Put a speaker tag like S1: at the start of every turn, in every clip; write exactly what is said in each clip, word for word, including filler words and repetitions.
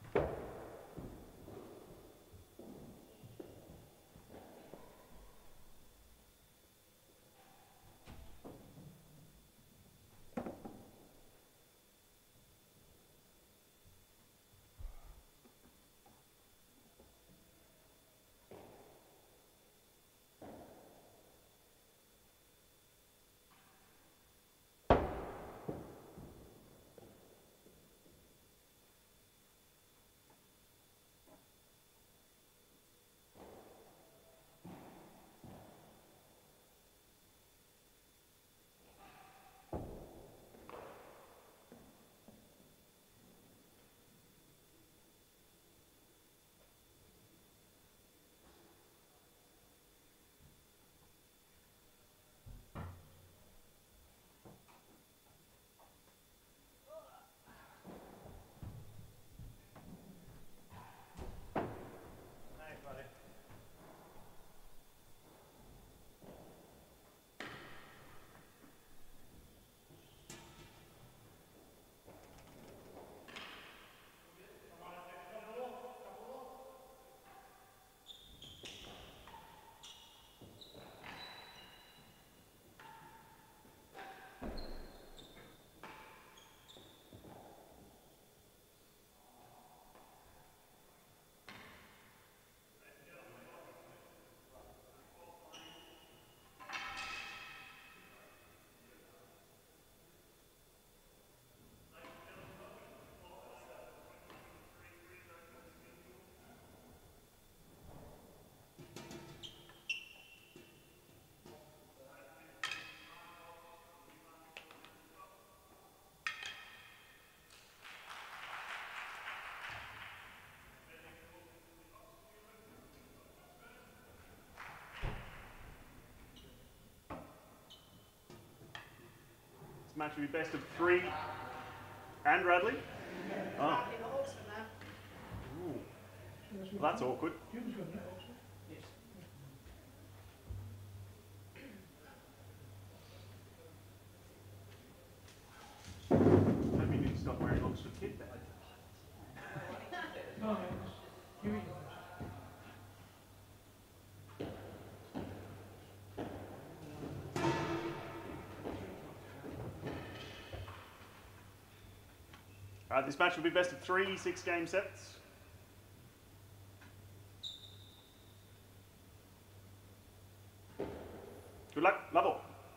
S1: This match will be best of three. And Radley? Oh. Ooh. Well, that's awkward. Maybe you need to stop wearing Oxford kit then. No, you eat Alright, this match will be best of three, six game sets. Good luck, level.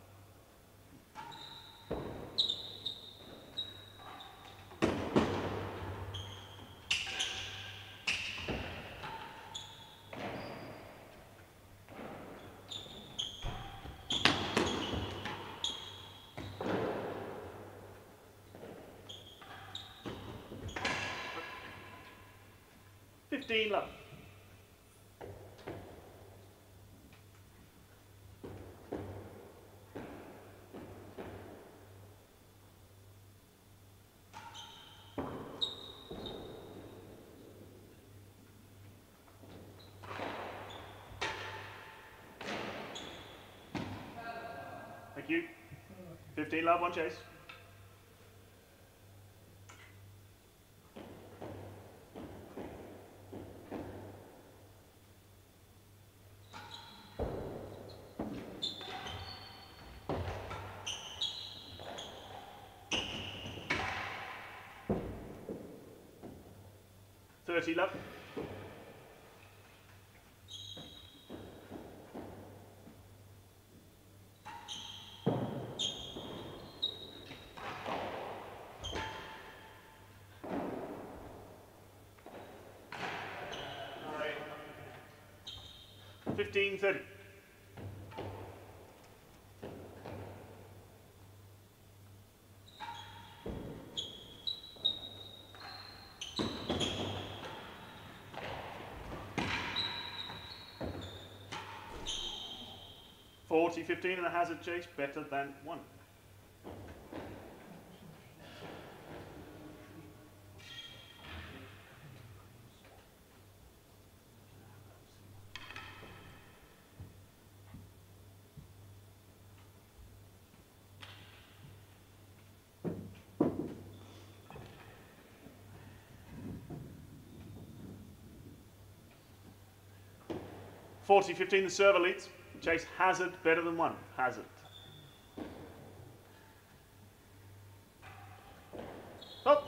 S1: fifteen love. Thank you. fifteen love, one chase. thirty love. fifteen thirty. forty fifteen and a hazard chase, better than one. forty fifteen, the server leads. Chase hazard better than one. Hazard. Oh.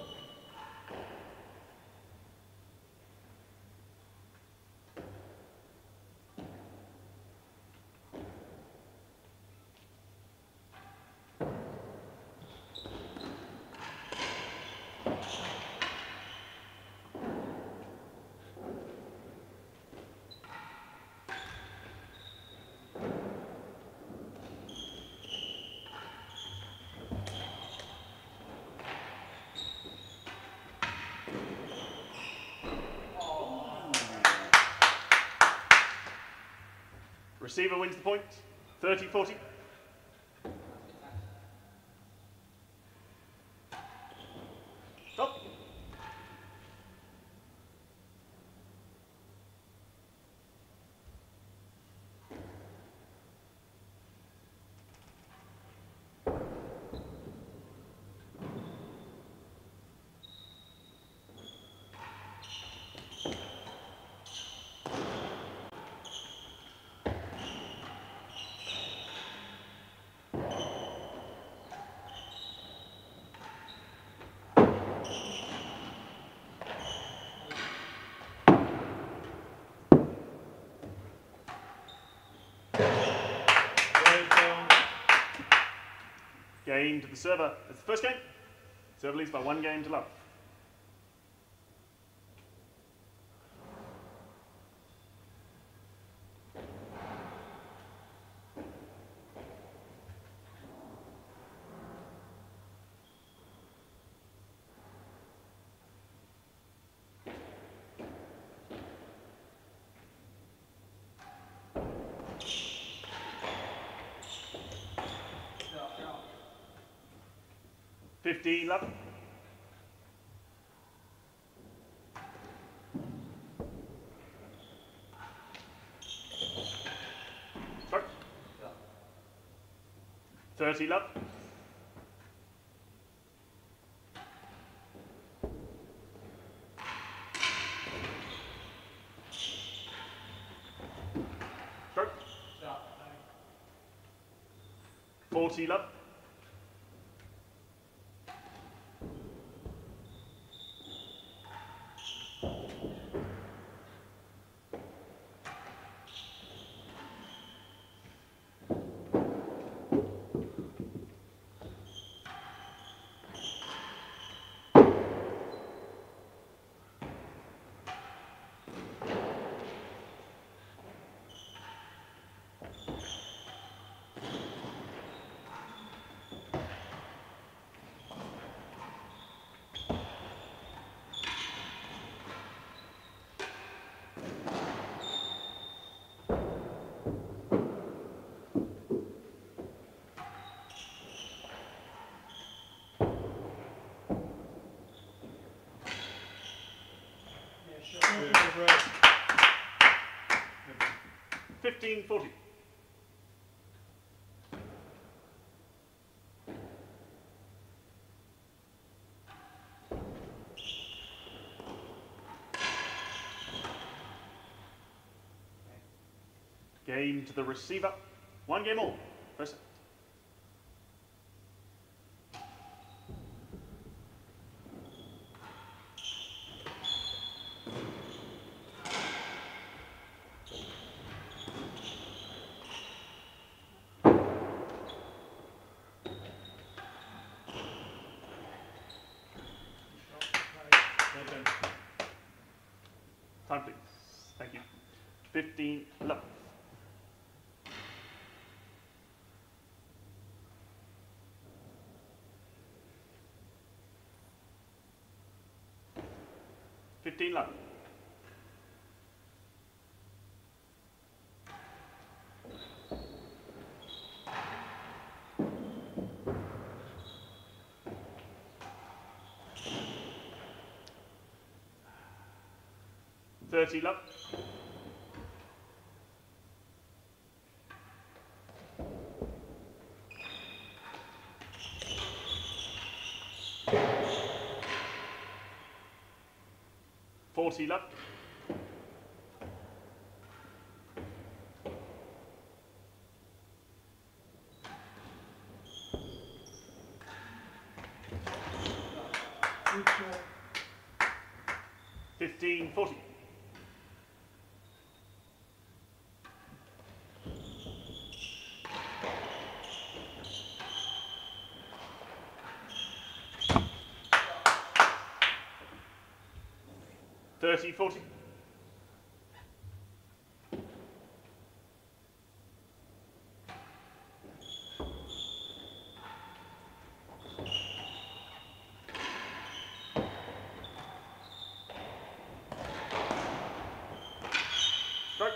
S1: Receiver wins the point, thirty forty. Stop. Game to the server. It's the first game. Server leads by one game to love. fifty love. Start. thirty love. Start. forty love. fifteen forty. Game to the receiver. One game all. First set. Time, please. Thank you. fifteen love. fifteen love. thirty love. forty love. fifteen forty. thirty forty. Strike.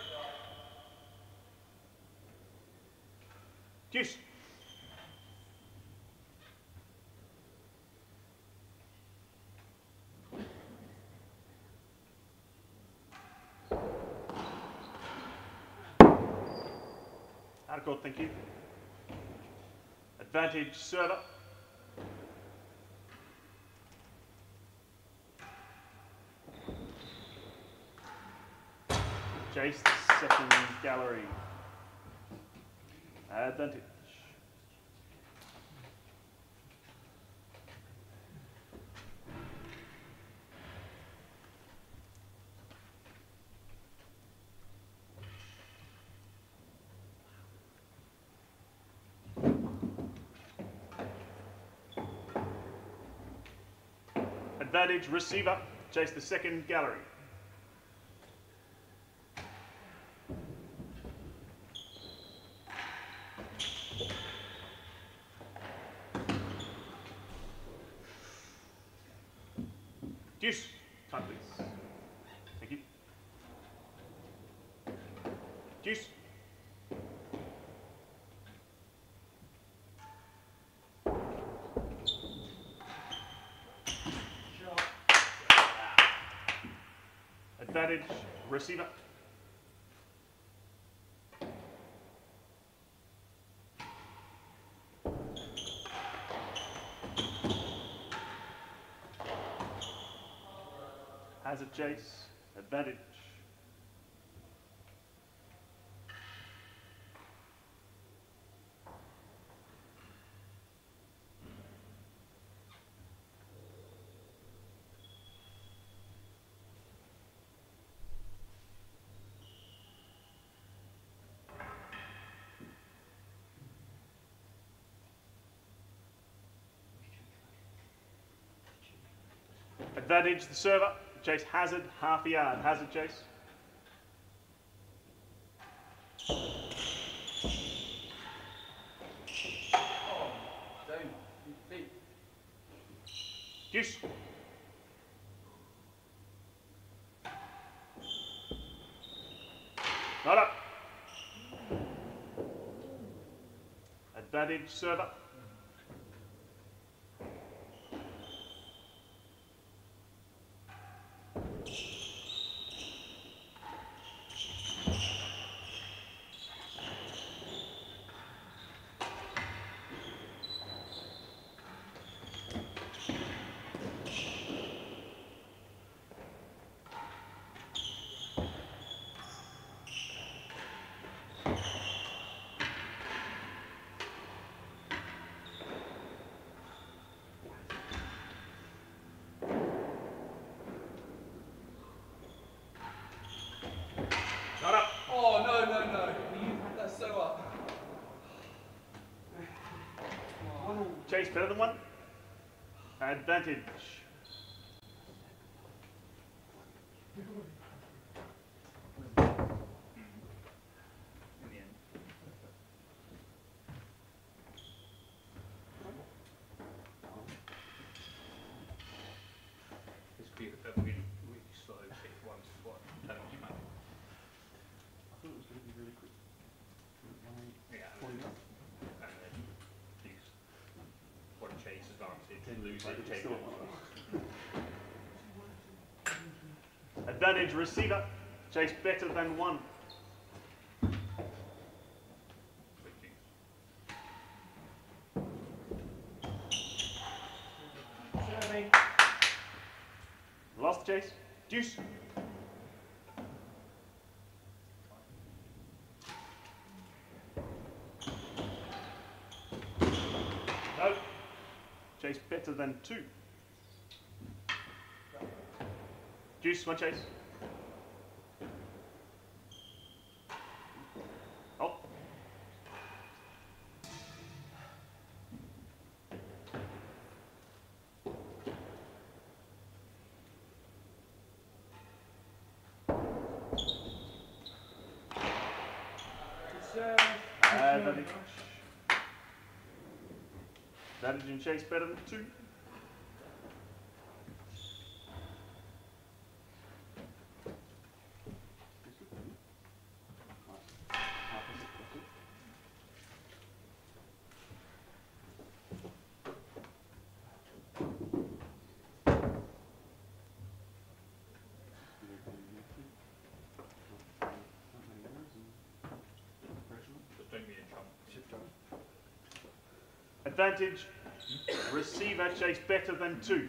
S1: Deuce. Out of court, thank you. Advantage server. Chase the second gallery. Advantage. Advantage receiver. Chase the second gallery. Deuce. Time, please. Thank you. Deuce. Advantage receiver. Hazard chase. Advantage. Advantage the server. Chase hazard, half a yard. Hazard chase.
S2: Oh, down. Feet.
S1: Deuce. Not up. Advantage server. Not up.
S2: Oh, no, no, no. That's so up.
S1: Chase better than one. Advantage.
S3: This would be a really, really slow pick once what I'm telling you, man.
S1: I thought it was going to be really quick.
S3: Yeah, and then, and then these one chase advantage, lose it, take it.
S1: Advantage receiver. Chase better than one.
S2: Serving.
S1: Lost chase. Deuce. No. Chase better than two. Juice, one chase. Oh. Advantage. Advantage and chase better than two. Advantage, receiver chase better than two.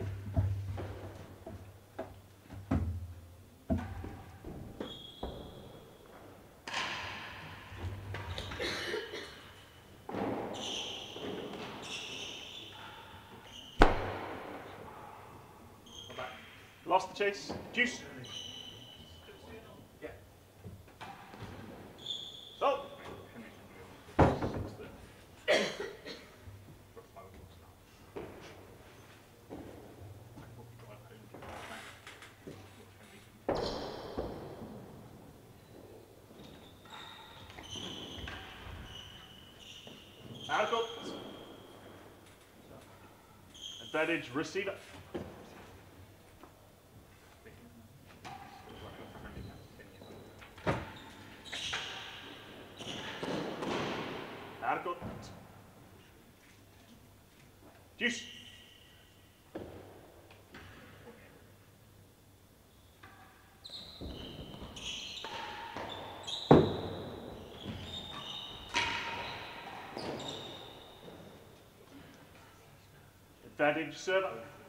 S1: Lost the chase. Juice.
S2: Yeah.
S1: Oh. Out of court. Advantage, receiver. Out of court. Juice. Advantage, server.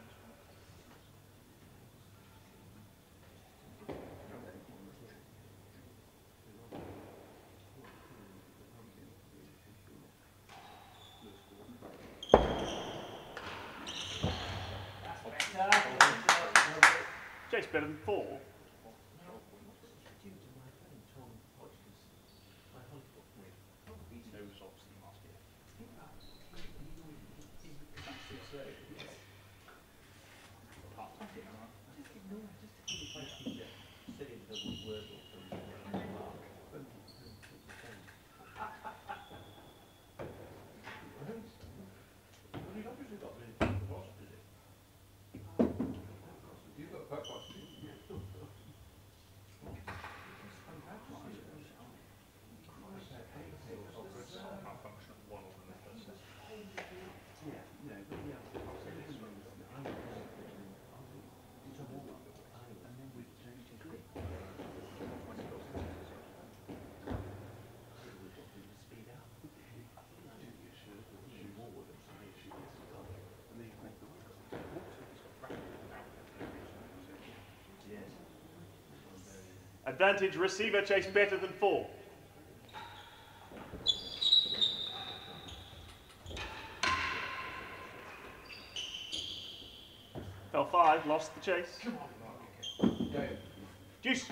S1: Chase better than four. Advantage, receiver chase better than four. Fell five, lost the chase. Juice.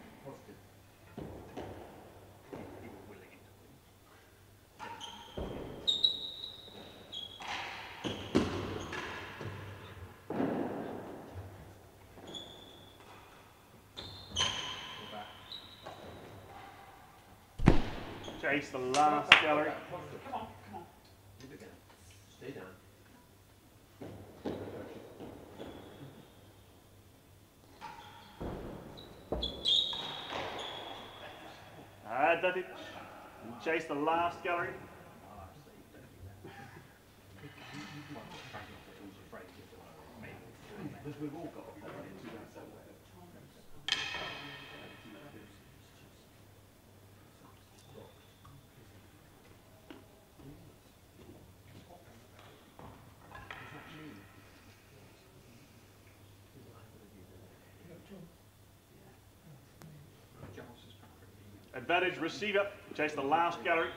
S1: Chase the last gallery.
S2: Come on, come on.
S4: Stay down.
S1: Advantage. Chase the last gallery.
S4: Because we've all got
S1: Advantage, receiver. Chase the last gallery.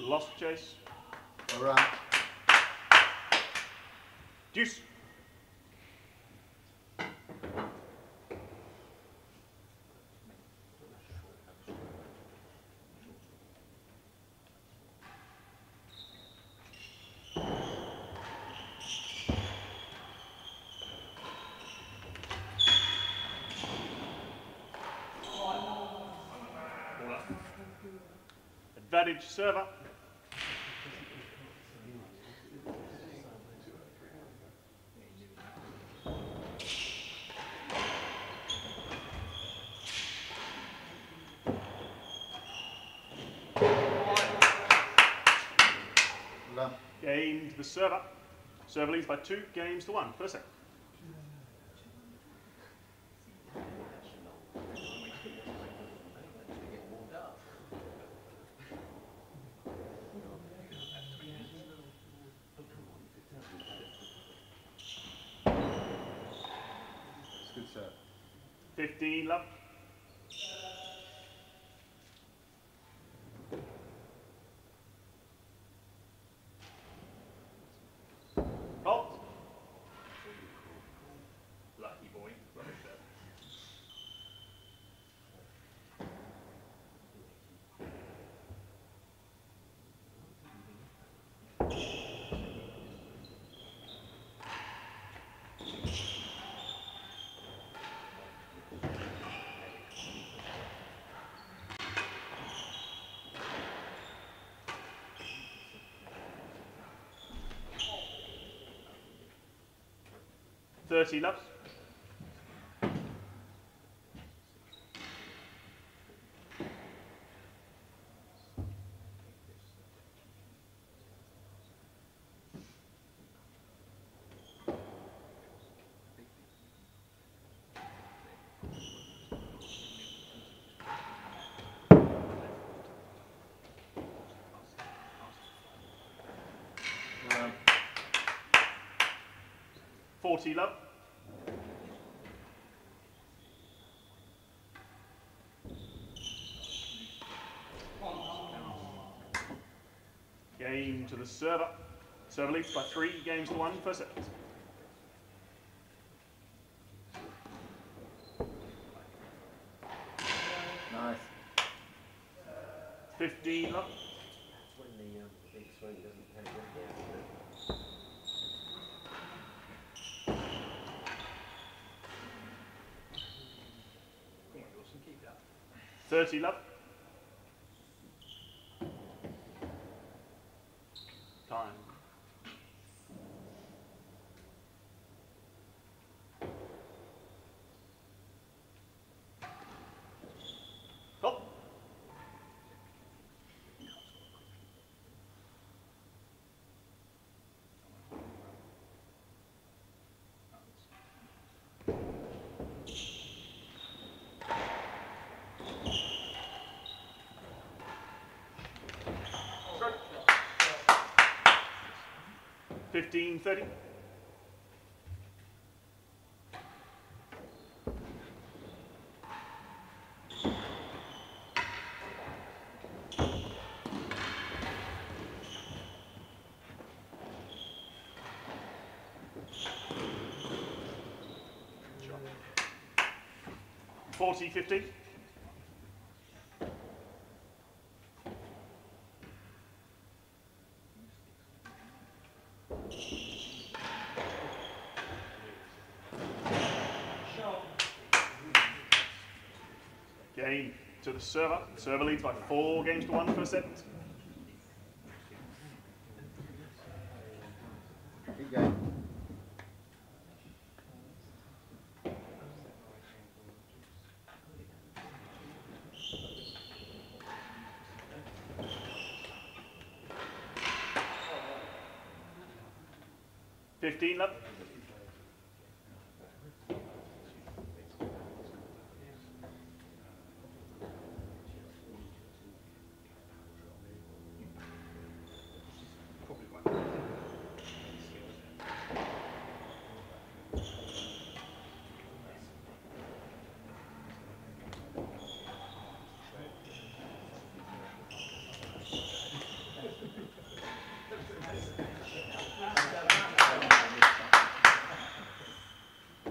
S1: Lost chase.
S5: All right.
S1: Deuce. Advantage server.
S5: Done.
S1: Game to the server. Server leads by two games to one. First set.
S5: It's good serve.
S1: fifteen love. Hobbs.
S3: Lucky boy. Rubbish there.
S1: thirty love.
S5: Done.
S1: forty love. Game to the server. Server leads by three games to one. First set.
S5: Nice.
S1: fifteen love.
S4: That's when the um, big swing doesn't take it down.
S3: Come on, Yorston, keep that.
S1: thirty love. Time. Stop. fifteen thirty. forty fifty. Game to the server. Server leads by four games to one. First set.
S5: Keep going.
S1: fifteen love.
S3: Probably won't.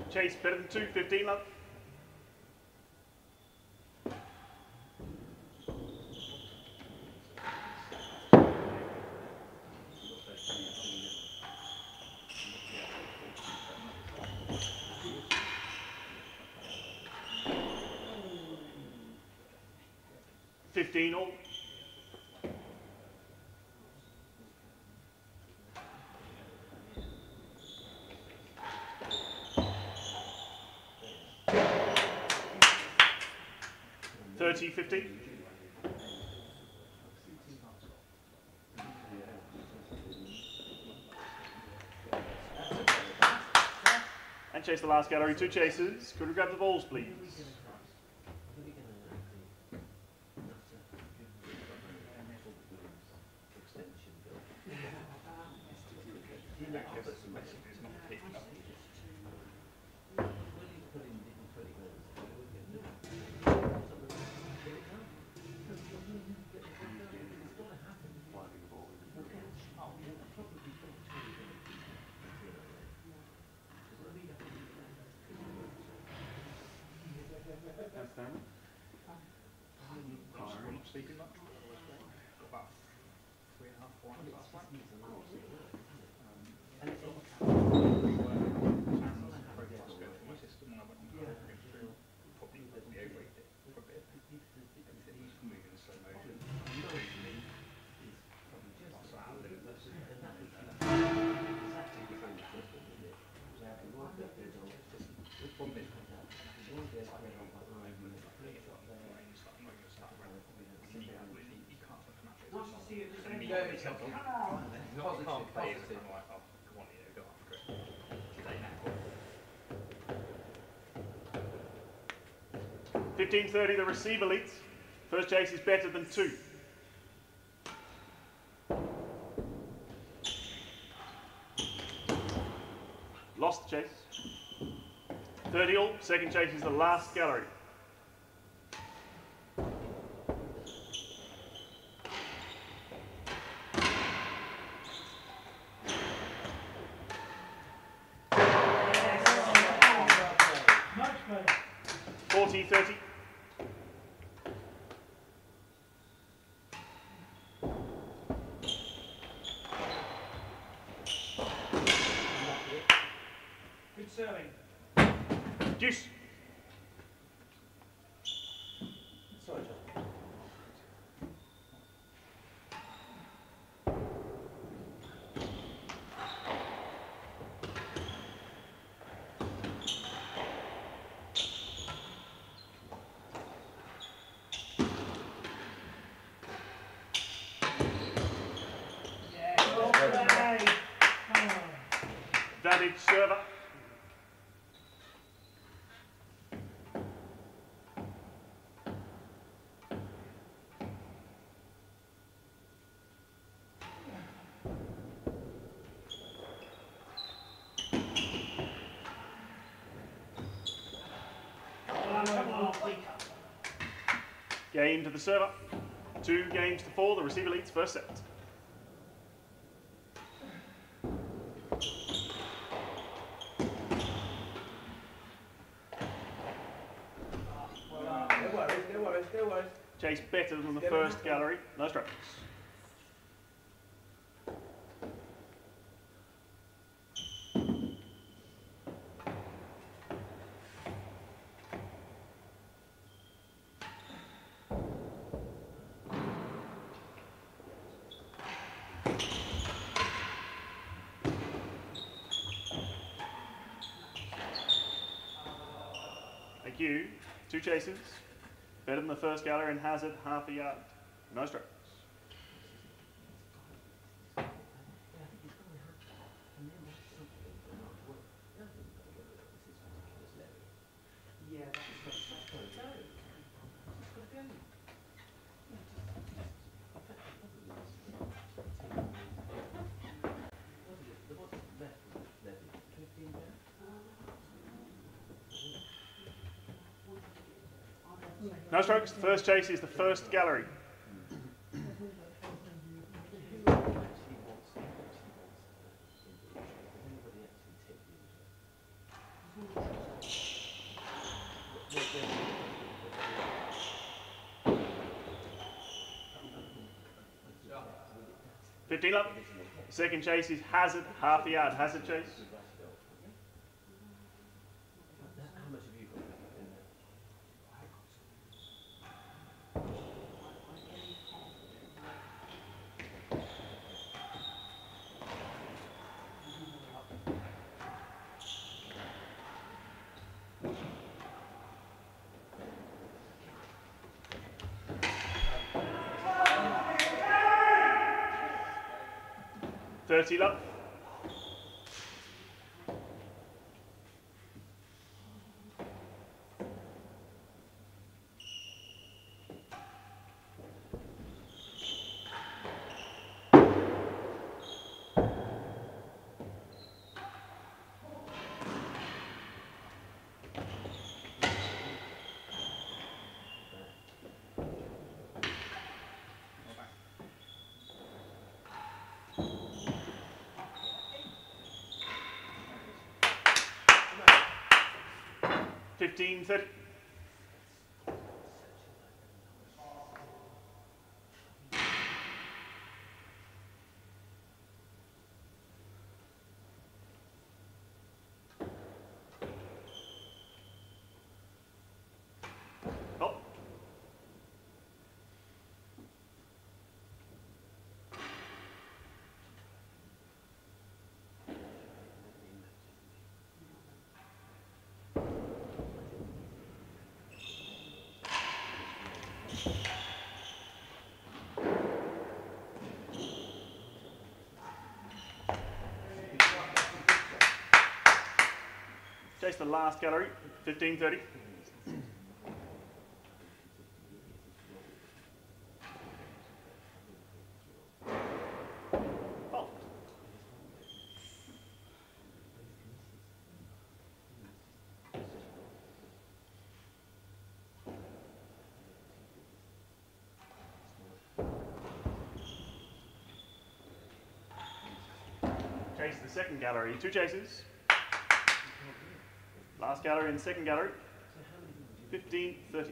S1: Chase better than two, fifteen love. fifteen all. thirty, fifty. And chase the last gallery, two chases. Could we grab the balls, please?
S3: Sleeping much? Got about three and a half, four hours last night. Um, my system when I went on through, probably probably overrated it for a bit. Everything was moving in slow motion. Lots of out limitless. One bit.
S1: fifteen thirty, the receiver leads. First chase is better than two. Lost the chase. thirty all, second chase is the last gallery. forty, thirty.
S2: Good serving.
S1: Deuce.
S4: Sorry, John.
S1: Advantage server. Game to the server. Two games to four. The receiver leads first set.
S4: No worries, no worries, no worries.
S1: Chase better than the first gallery. No strokes. Thank you. Two chases. Better than the first gallery and hazard half a yard. No strokes.
S2: Yeah, that's
S1: No strokes. The first chase is the first gallery.
S4: Thank you.
S1: fifteen up. Second chase is Hazard, half the yard. Hazard chase.
S4: How much have you got in there?
S1: thirty up. fifteen thirty. Oh. Chase the last gallery, fifteen thirty. Oh. Chase the second gallery, two chases. Last gallery and second gallery, fifteen thirty.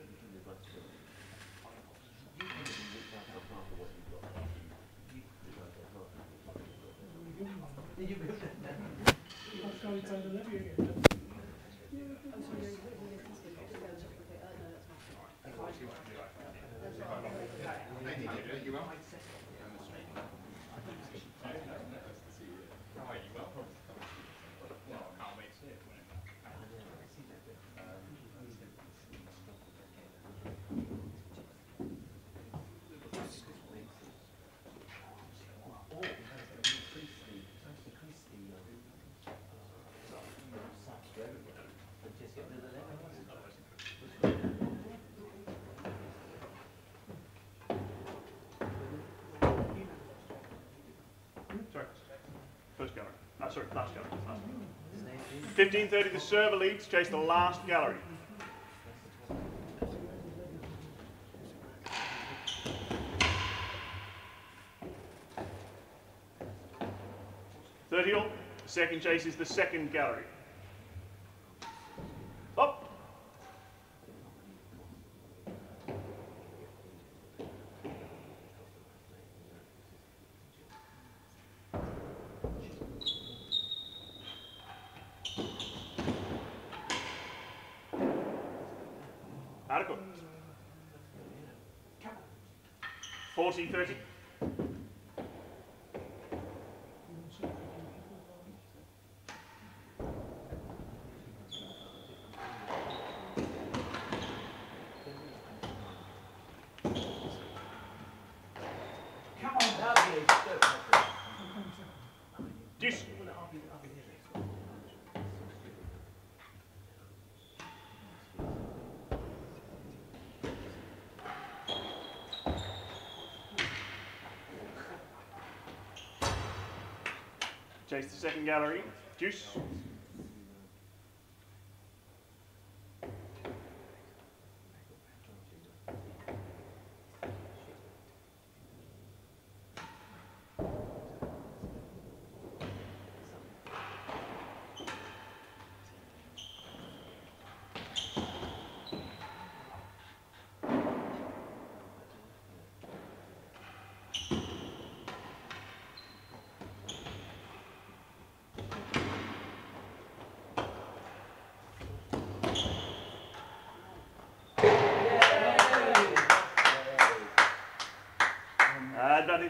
S1: Sorry, first gallery. Ah, sorry, last gallery. fifteen thirty, the server leads. Chase the last gallery. thirty all. Second chase is the second gallery. Up. Adequate. forty thirty. Deuce. Chase the second gallery. Deuce.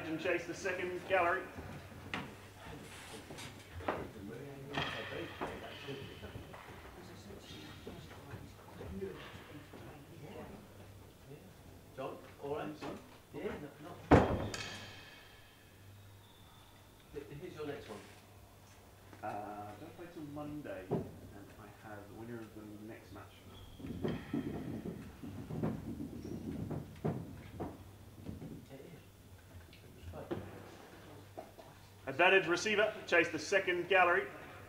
S1: and chase the second gallery.
S4: John, all right? Yeah, no, no. Here's your next one.
S1: Uh, don't play till Monday, and I have the winner of the next match. Advantage receiver, chase the second gallery.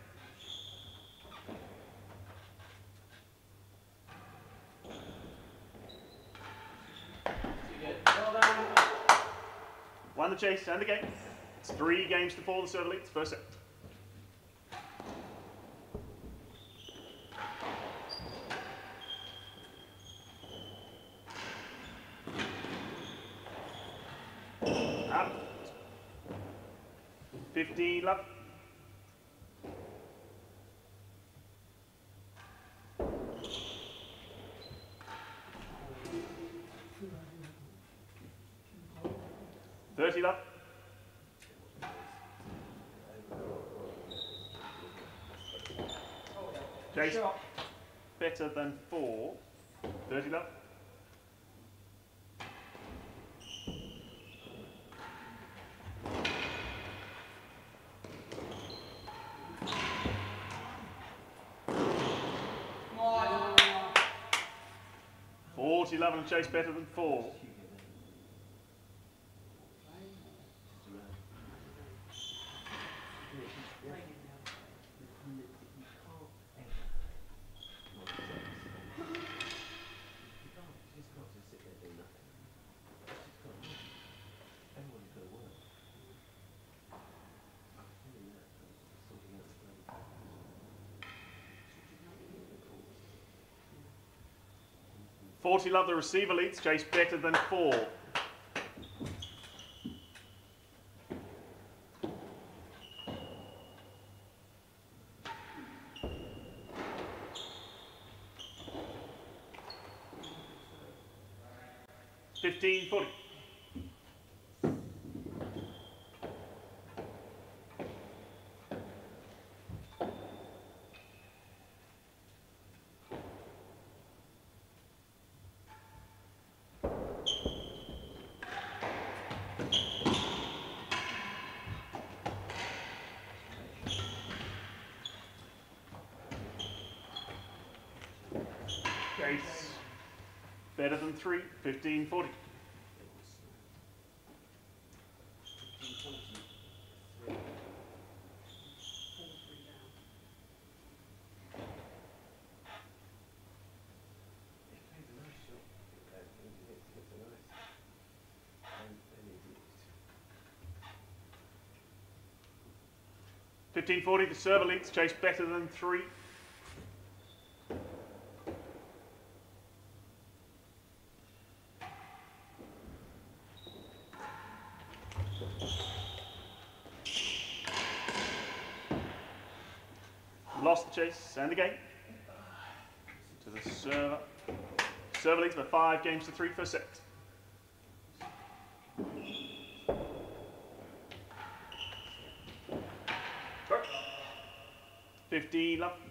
S1: Won the chase and the game. It's three games to four, the serve leads, first set. Up. fifteen love. thirty love. Chase better than four. thirty love. forty love and chase better than four. forty love, the receiver leads, chase better than four. fifteen forty. Chase better than three, fifteen forty. fifteen forty, the server leads, chase better than three. Lost the chase and the game to the server. Server leads by five games to three, first set. fifteen love.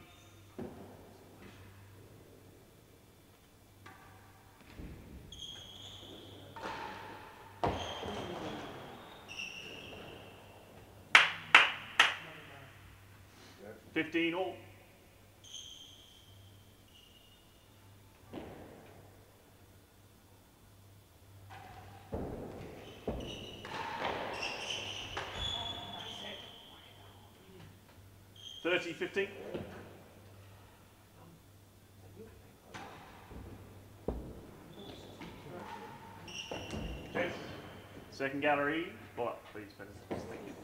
S1: fifteen all. thirty fifteen. Okay. Second gallery. Well, please, please. Thank you.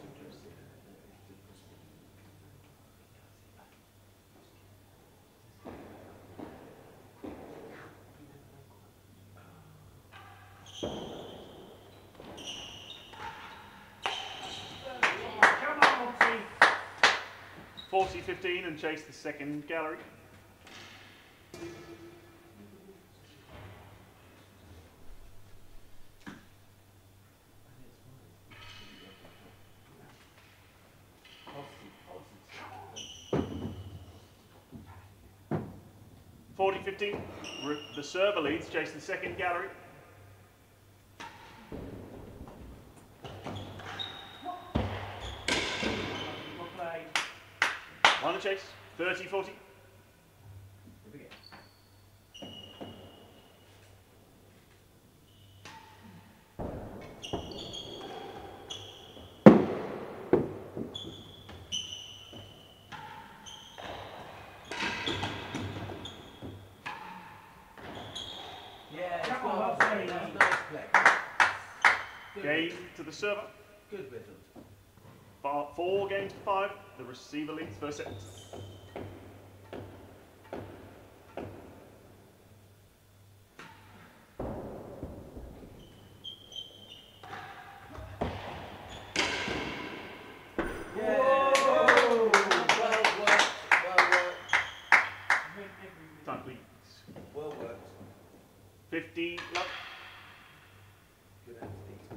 S1: forty fifteen and chase the second gallery. forty fifteen. The server leads, Chase the second gallery.
S2: Well played.
S1: One to Chase, thirty forty.
S4: Here we go. Yeah, it's
S2: Come on,
S4: well
S2: that's
S4: played.
S2: very
S4: That's
S2: nice.
S4: nice play. Good
S1: Game
S4: rhythm.
S1: to the server.
S4: Good rhythm.
S1: Bar- Four games to five. The receiver leads first set.
S4: Yeah. Well worked. Well worked.
S2: Win every minute.
S1: Time please.
S4: Well worked.
S1: fifty love.
S4: Good athlete.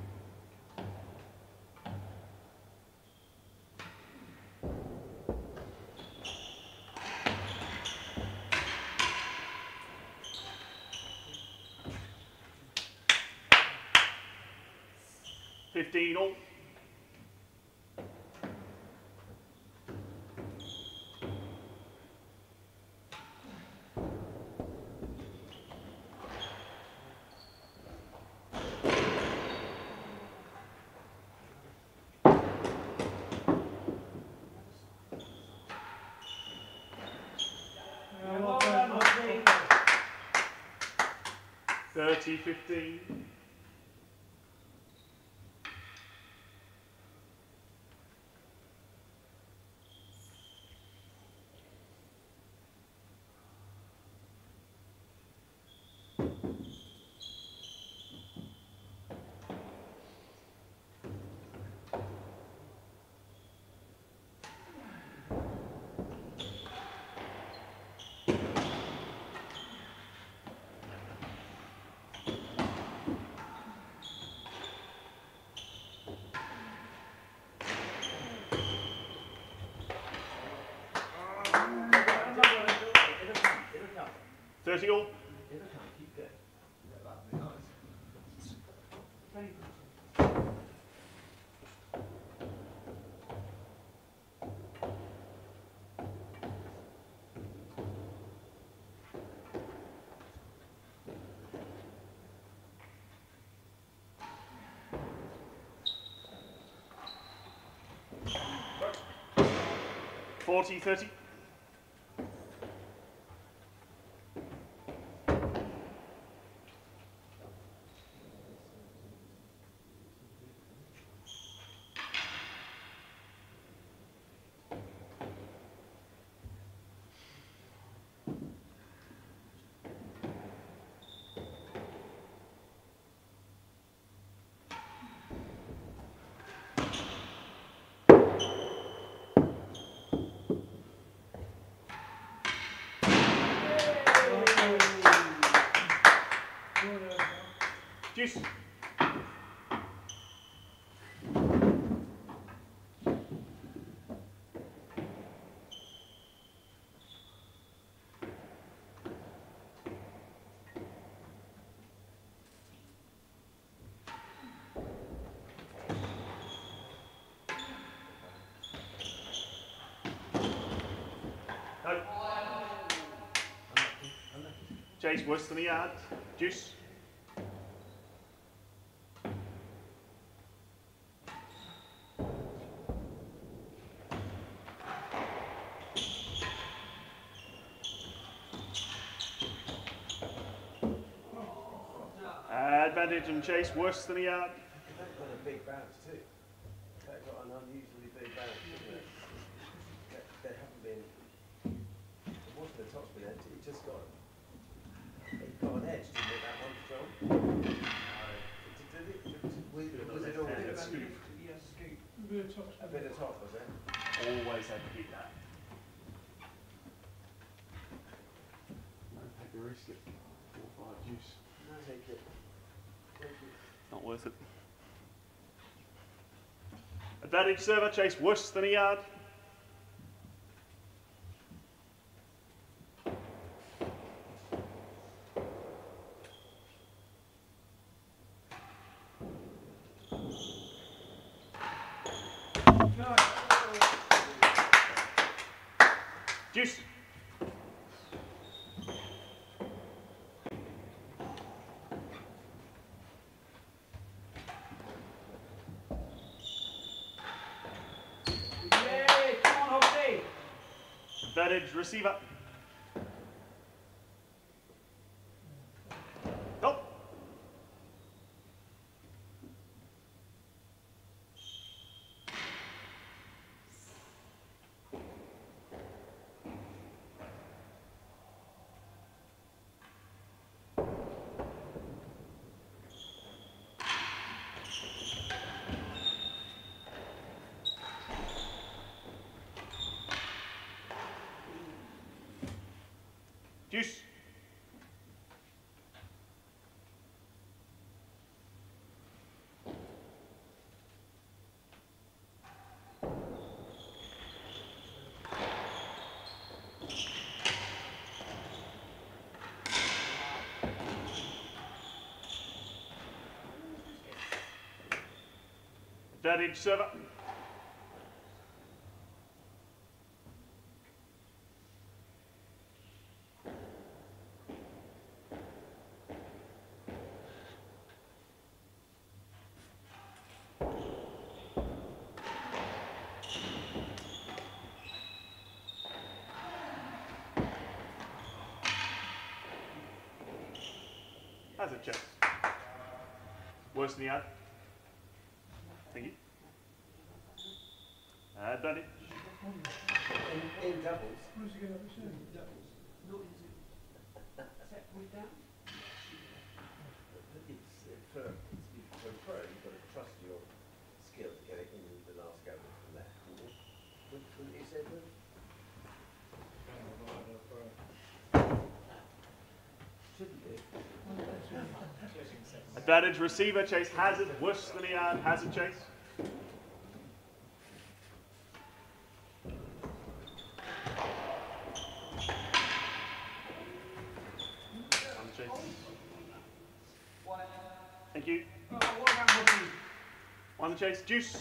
S1: fifteen all.
S2: Yeah, well done, Hobbs.
S1: thirty fifteen. thirty all.
S4: It'll come. Keep going.
S5: Yeah, that'd be nice.
S2: Very good.
S1: forty thirty. Juice. No. Chase worse than he had. Juice. Advantage and Chase worse than he had.
S4: That got a big bounce too. That got an unusually big bounce, didn't it? That, there haven't been. It wasn't a top spin edge. It just got. It got an edge, didn't it? That one strong. Did, did it? Was, was it all?
S1: Yeah, scoop.
S2: Yeah, scoop. Good touch.
S4: A bit of top, was it?
S1: Always had to beat that. No, take a risk at four or five juice.
S4: Take it. Take it.
S1: Not worth it. Advantage server, Chase worse than he had. Deuce.
S2: Yay! Come on, Hobbsy!
S1: Advantage receiver. Nope. Deuce. Advantage server. Has a chance. Worse than the ad. Thank you. Advantage.
S4: In, in doubles.
S2: Who's he going to have a doubles? Not in two. Set point down.
S4: It's, uh, for, it's, for a pro, you've got to trust your skill to get it in the last go from there. Wouldn't you say, Will? Shouldn't do.
S1: Advantage receiver, chase hazard, worse than the ad, hazard chase. On the chase. Thank you.
S2: Oh, what about Hobbsy?
S1: On the chase, deuce.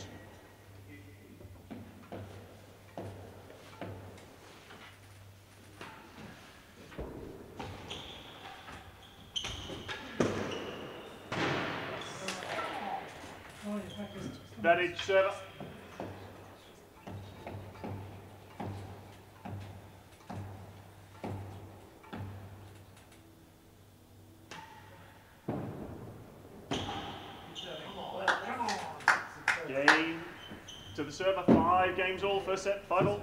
S2: Oh, your back is just...
S1: Advantage server. Game to the server. Five games all. First set, five all.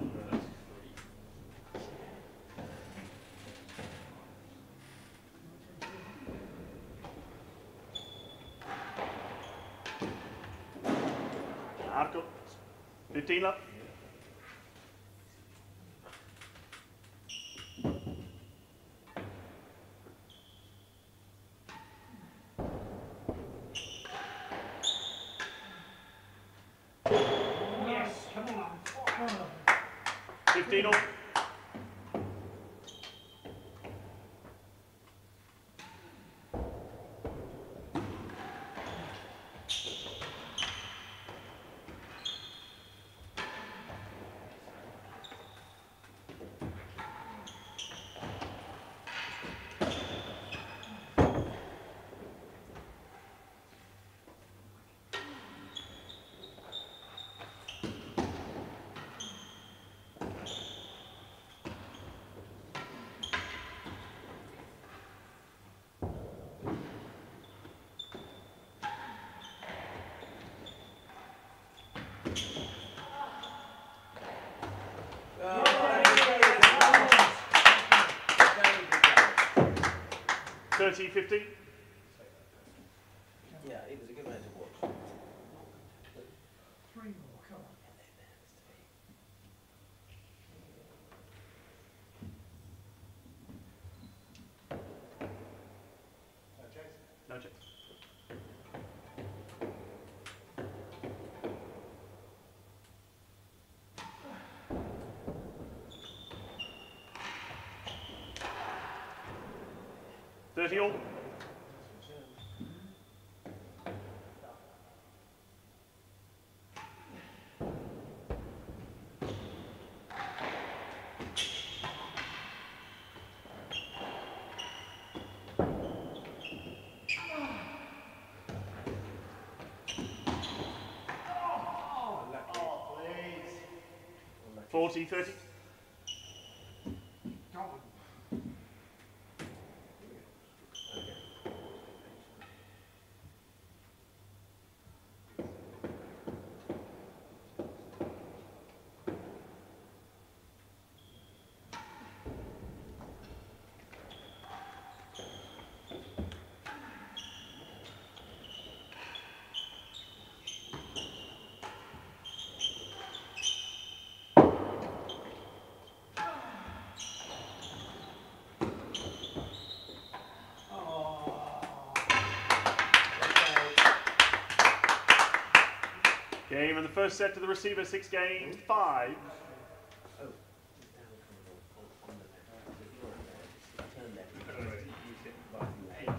S1: I've got fifteen left.
S2: Yes, come on. Oh.
S1: fifteen all. thirty fifteen.
S4: Yeah, it was a good match to watch.
S2: Three more, come on.
S1: No chase. thirty all. forty thirty.
S2: Go on.
S1: Game in the first set to the receiver, six games, five.
S4: Oh, it's down on, on the left. So if you're on there, just turn left.
S3: I don't know, you sit
S4: Right from
S3: eight.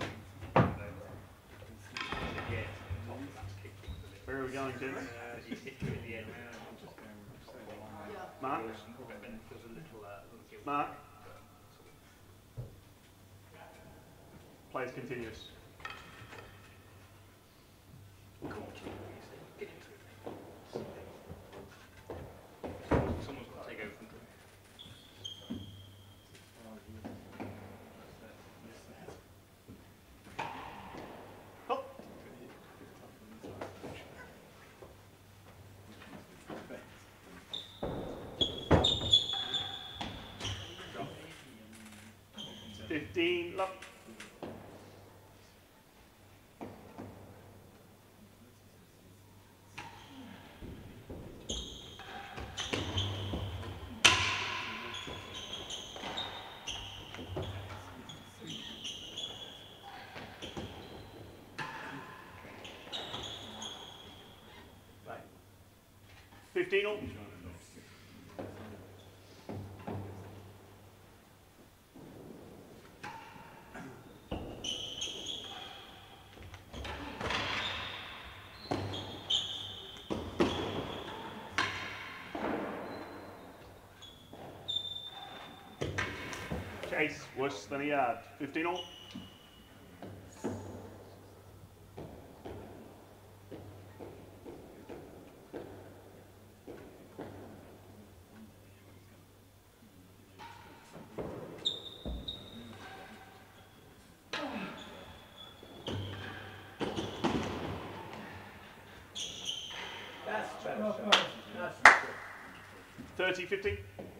S4: the
S3: Yeah, top of that's kicked into the
S1: Where are we going, gents?
S3: Uh, you hit you at the end.
S1: Mark?
S3: But then there's a little, uh, little gilt
S1: Mark?
S3: but
S1: Plays continuous.
S3: get into it. Someone's got to take over from
S1: Oh. fifteen, love. fifteen all. Chase, worse than a yard. fifteen all.
S4: That's better
S2: Oh,
S4: shot.
S2: oh.
S4: That's good.
S1: thirty, fifteen.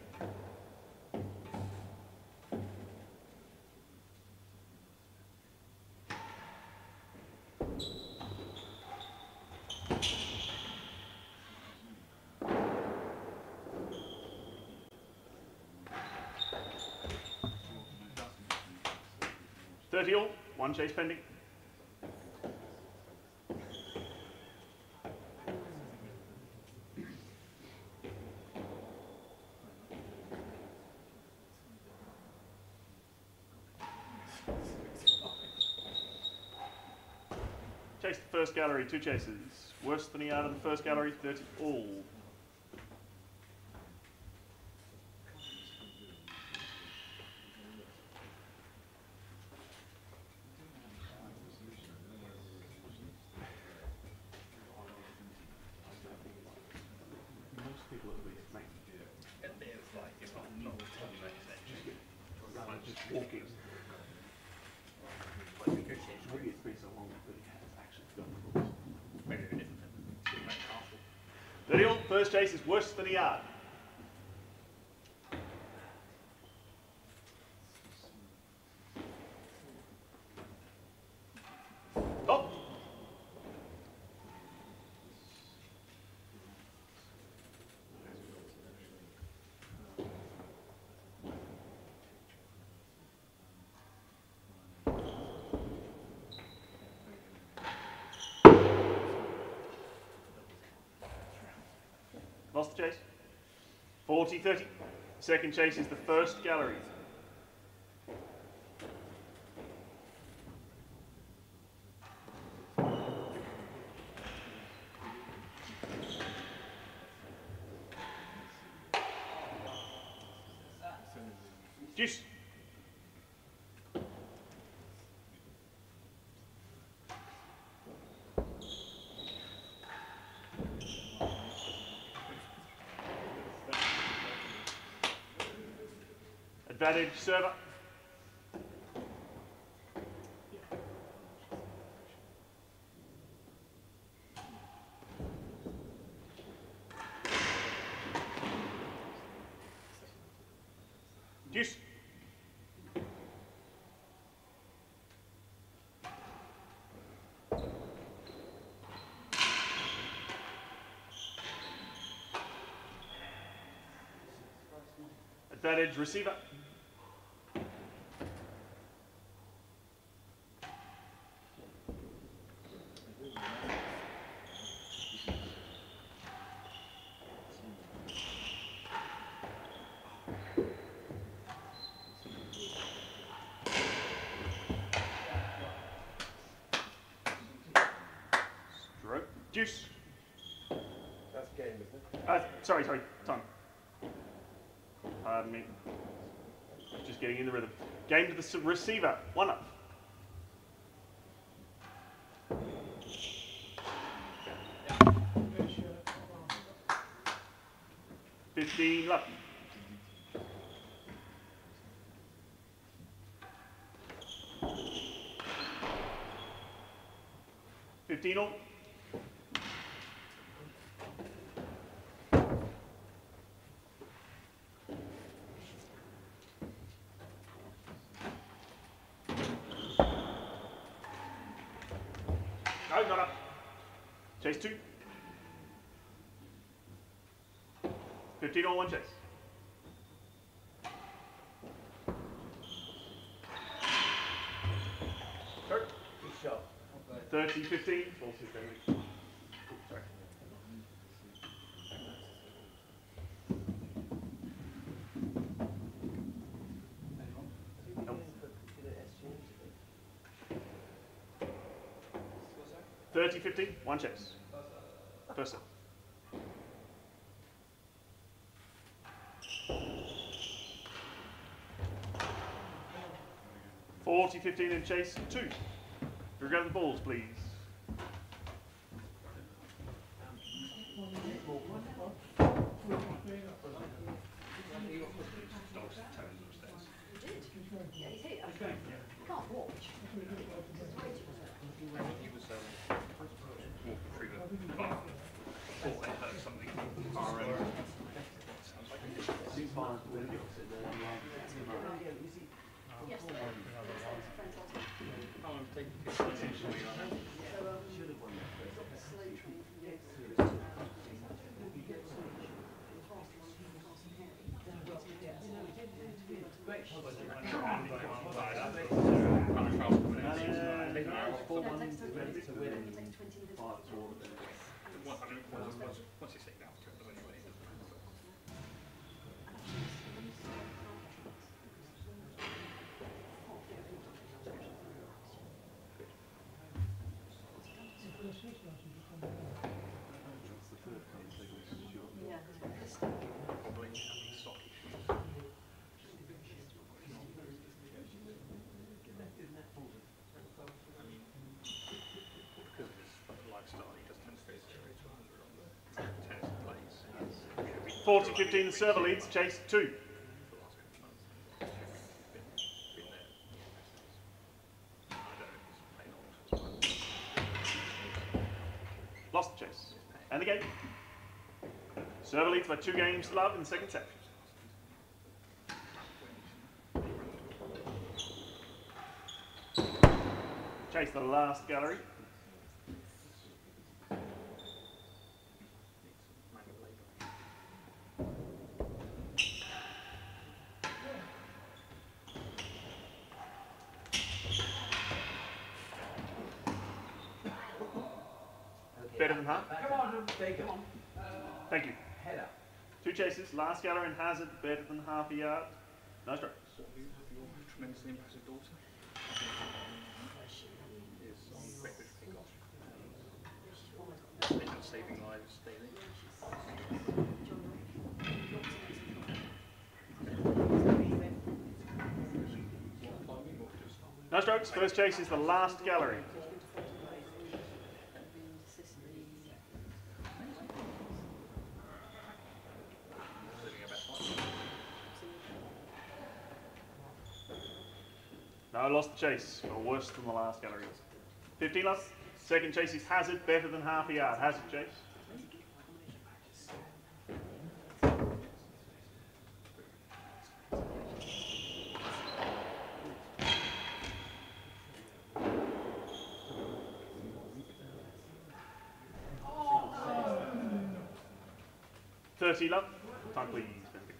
S1: thirty all. One chase pending. Chase the first gallery, two chases. Worse than a yard of the first gallery, thirty all. Most people at least make
S3: a bit of like, it's not not ten minutes actually.
S1: like just walking.
S3: Like negotiation.
S1: Maybe it's been so long that he has actually done the rules.
S3: Maybe we didn't. It's like castle.
S1: thirty all. First chase is worse than a yard. Oh! Lost the chase. forty, thirty. Second chase is the first gallery. Juice. Advantage server. Deuce. Advantage receiver. Stroke. Deuce.
S4: That's game, isn't it?
S1: Uh, sorry, sorry, time. Pardon me. Just getting in the rhythm. Game to the s- receiver. One up. Fifteen left. Fifteen all. No, not up. Chase two. Fifteen all, one chase. Sorry.
S4: Good shot.
S1: Thirty, fifteen. Sorry. Nope. Thirty, fifteen, one chase. First set. Forty, fifteen and chase two. Regret the balls, please.
S6: Yeah, he's here. You can't watch.
S3: He was um, walking through the bar. Thought they heard something far over. Sounds like a
S6: Yes, the friend told me.
S3: Oh, I'm taking pictures.
S6: So, um,
S4: Should have won that.
S6: a slow train from Yorston to, um,
S3: What's he saying now? Anyway.
S6: yeah.
S3: Probably having stock issues. I mean, because of his lifestyle, he just tends to go zero to one hundred on the tennis plays.
S1: Forty, fifteen, the server leads. Chase two.
S3: For the last couple of months. Been, been there. I don't know if he's playing old.
S1: Lost the chase. And the game. Server leads by two games to love in the second set. Chase the last gallery. Better than half.
S4: Come on, there you go.
S1: Thank you.
S4: Head up.
S1: Two chases. Last gallery and hazard. Better than half a yard. No strokes.
S3: Your tremendously impressive daughter is on British Peacock. And saving lives daily.
S1: No strokes. First chase is the last gallery. No, lost the chase, or worse than the last gallery. fifteen left. Second chase is Hazard, better than half a yard. Hazard chase. thirty love. Time please, Benedict.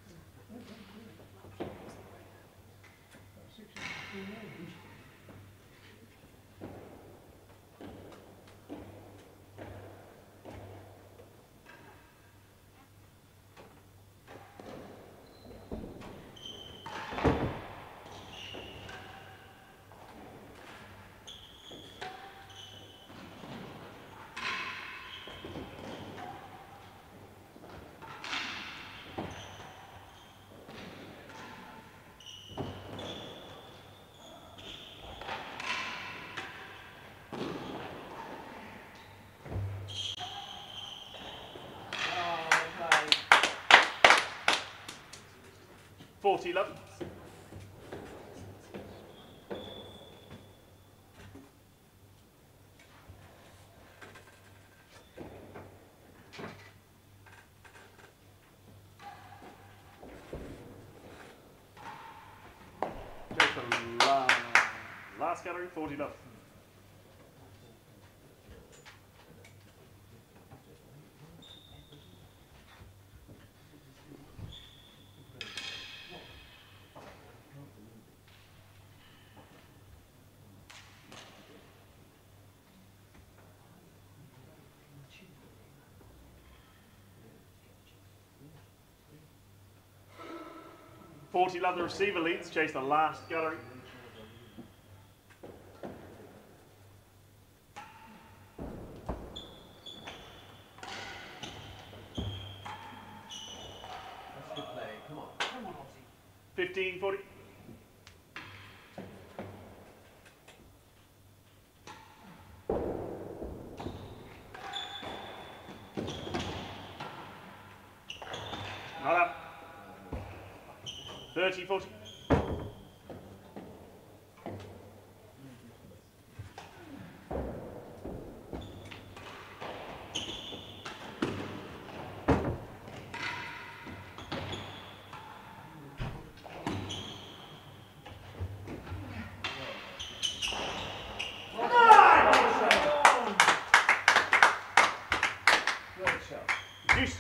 S1: forty love. Go for la last gallery, forty love. forty love, the receiver leads, chase the last gallery.
S4: That's good play. Come on.
S2: Come on, Ozzy.
S1: fifteen forty. Not up. thirty forty.
S4: Great shot.
S1: Juice.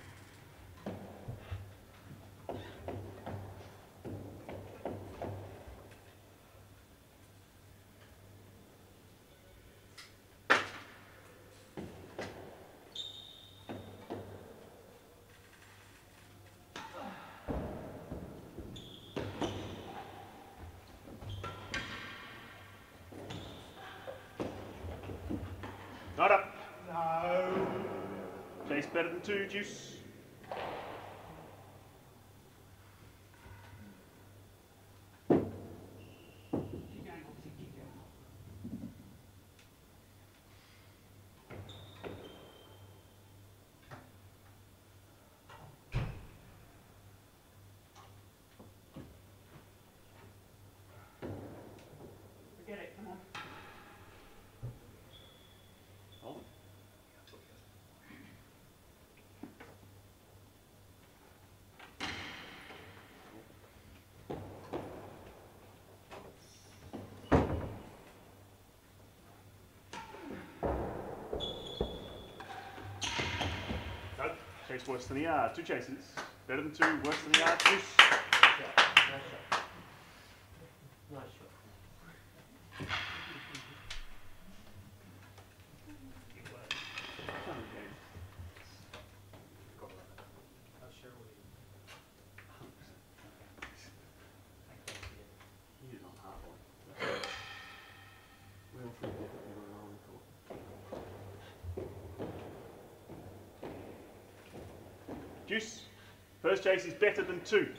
S1: Not up.
S2: No.
S1: Chase better than two, juice.
S2: Keep going, Ozzy. Keep going. Forget it. Come on.
S1: Hold on. No, chase worse than the yard. Two chases. Better than two, worse than the yard. Juice.
S4: Nice shot. Nice shot.
S3: How sure were you?
S1: He's on hard one. We all think they're going on the court. Juice. First chase is better than two.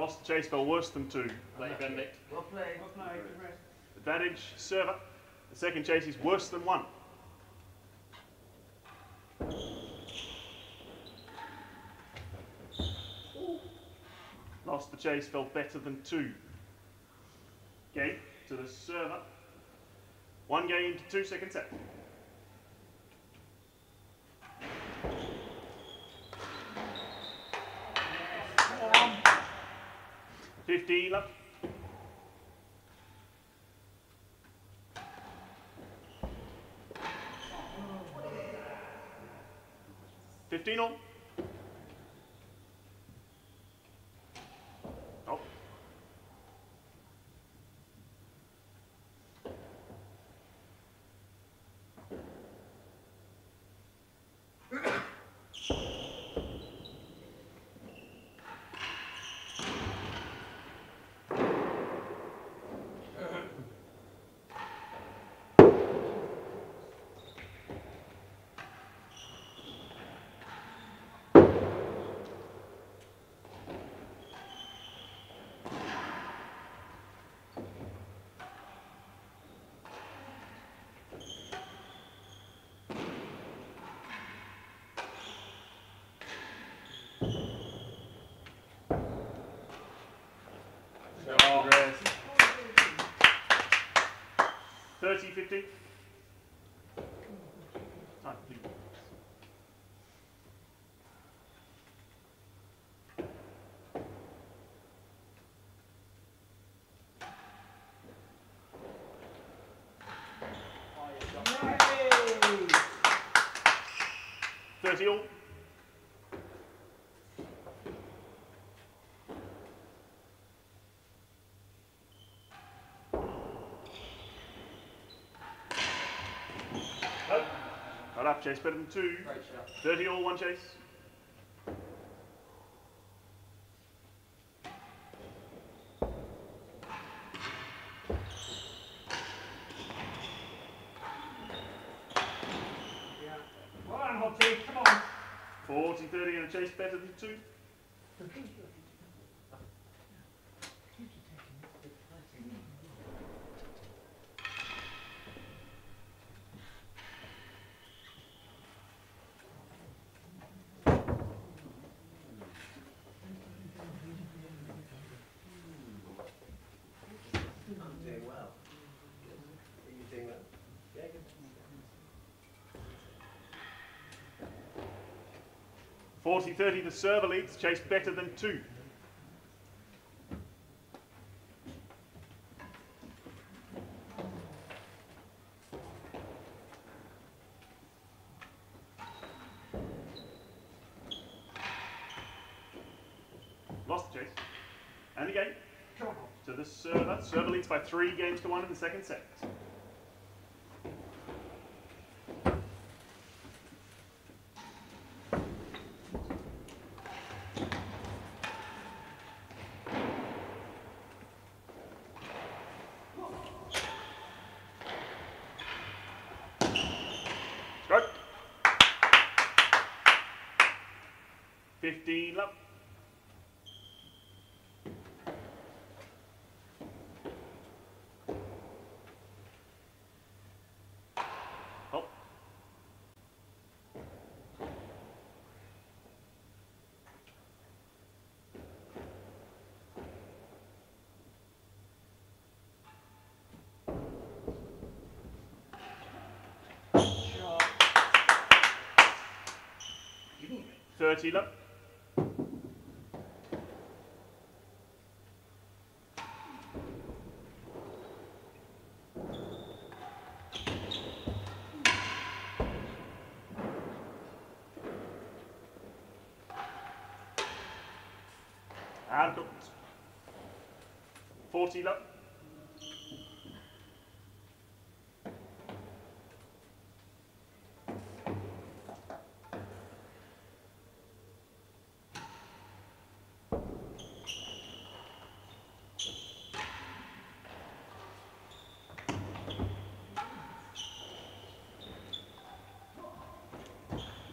S1: Lost the chase, fell worse than two.
S3: Play Benedict.
S4: Well played.
S2: Well played, good rest.
S1: Advantage, server. The second chase is worse than one. Lost the chase, fell better than two. Game to the server. One game to two, second set. Fifteen left. Fifteen all. Oh. thirty, fifty. Time, please. thirty all. Not up, chase better than two.
S5: Great shot.
S1: thirty all, one chase.
S2: Yeah. Well done, Hobbs, come on.
S1: forty, thirty and a chase better than two.
S4: I'm doing well. Are you doing well? Yeah, good.
S1: forty, thirty, the server leads, chase better than two. Lost the chase. And again,
S2: Come on, Hobbs.
S1: to the server. Server leads by three games to one in the second set. Go. fifteen love. Oh. thirty love. And cooked. forty love.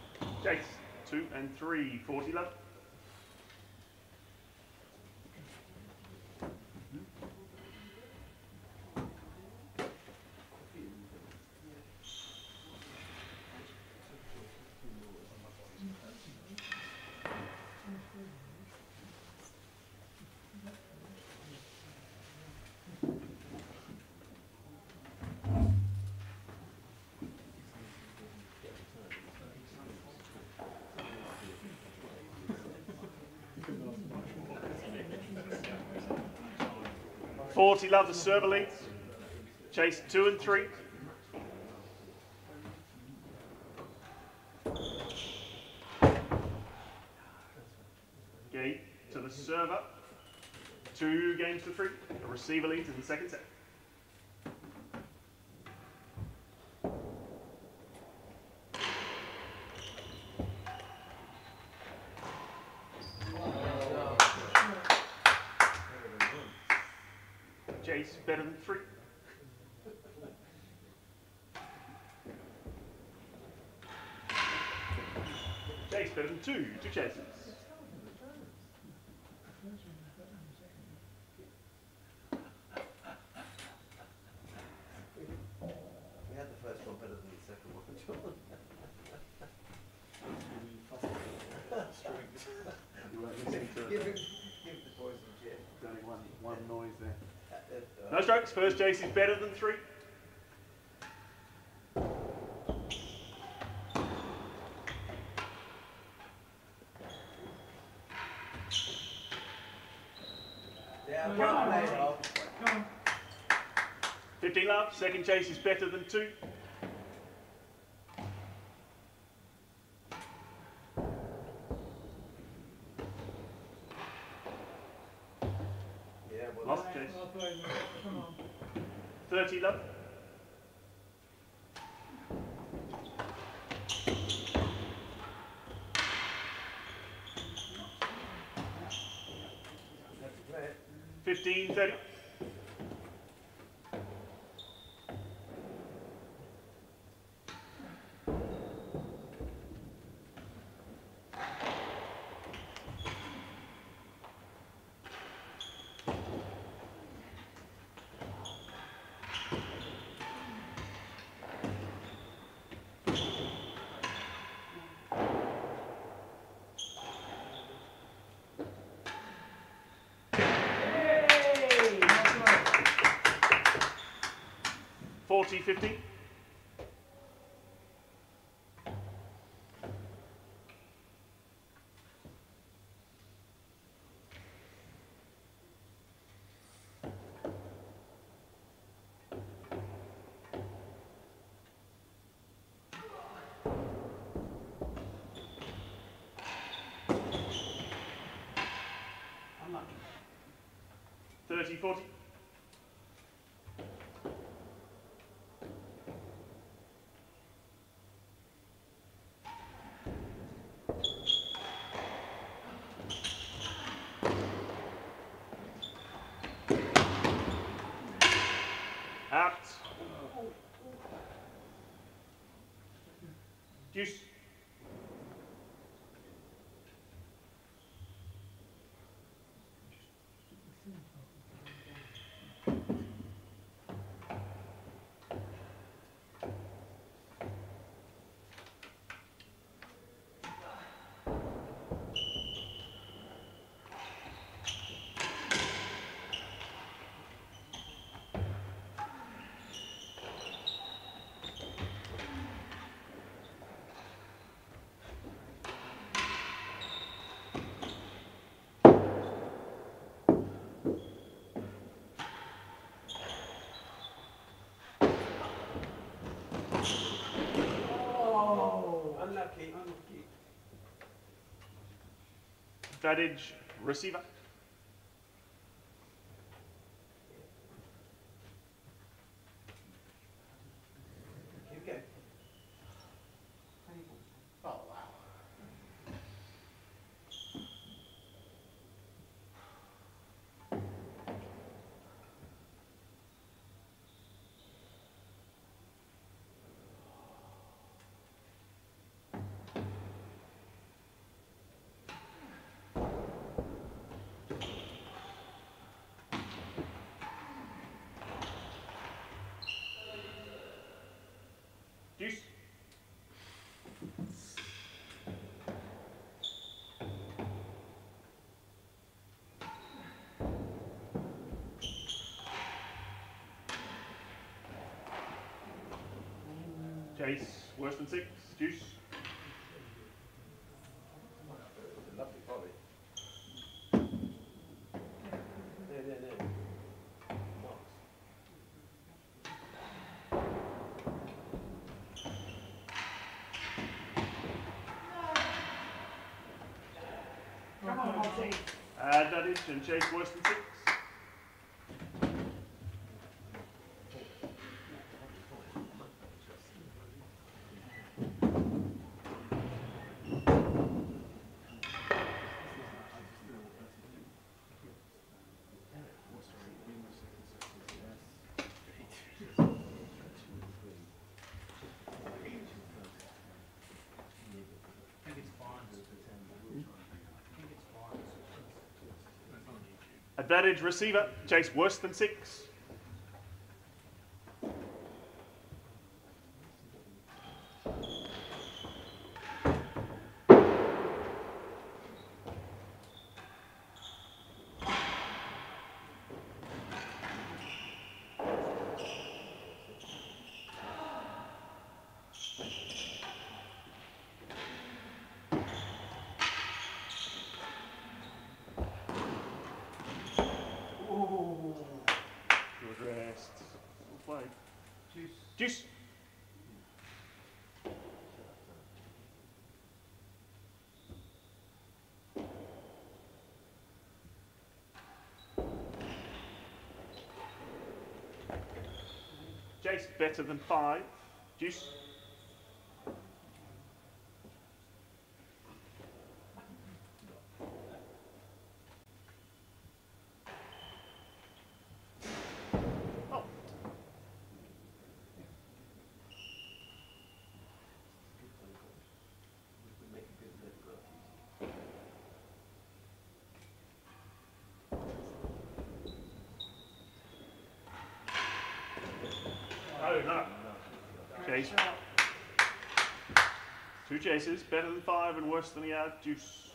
S1: Chase, two and three, forty love. forty love, the server leads. Chase two and three. Game to the server. Two games to three. The receiver leads in the second set. Chase better than three. Chase better than two. Two chases.
S4: We had the first one better than the second one, John.
S1: You weren't listening to
S4: Give,
S1: it.
S4: him, give the boys some cheer.
S1: There's only one, one noise there.
S4: Uh, uh,
S1: No strokes. First chase is better than three.
S4: Yeah,
S2: Come
S4: well
S2: on,
S4: played,
S2: Rob.
S4: Rob.
S2: Come on.
S1: fifteen love. Second chase is better than two.
S4: Yeah, well,
S1: Lost
S2: Right,
S1: chase.
S2: well played, mate. Come on.
S1: thirty love.
S4: have to play it.
S1: fifteen thirty. forty fifty. thirty forty. Out. Deuce.
S4: Unlucky, unlucky.
S1: Advantage receiver.
S4: Keep going. Oh, wow.
S1: Deuce. Chase, worse than six. Deuce.
S4: It's a lovely volley. No, no, no.
S1: Advantage and chase worse than six. Advantage receiver, chase worse than six. Good rest. We'll play.
S2: Juice.
S1: Juice. Jace better than five. Juice. Oh. Oh no. Chase. Two chases, better than five and worse than a yard. Juice.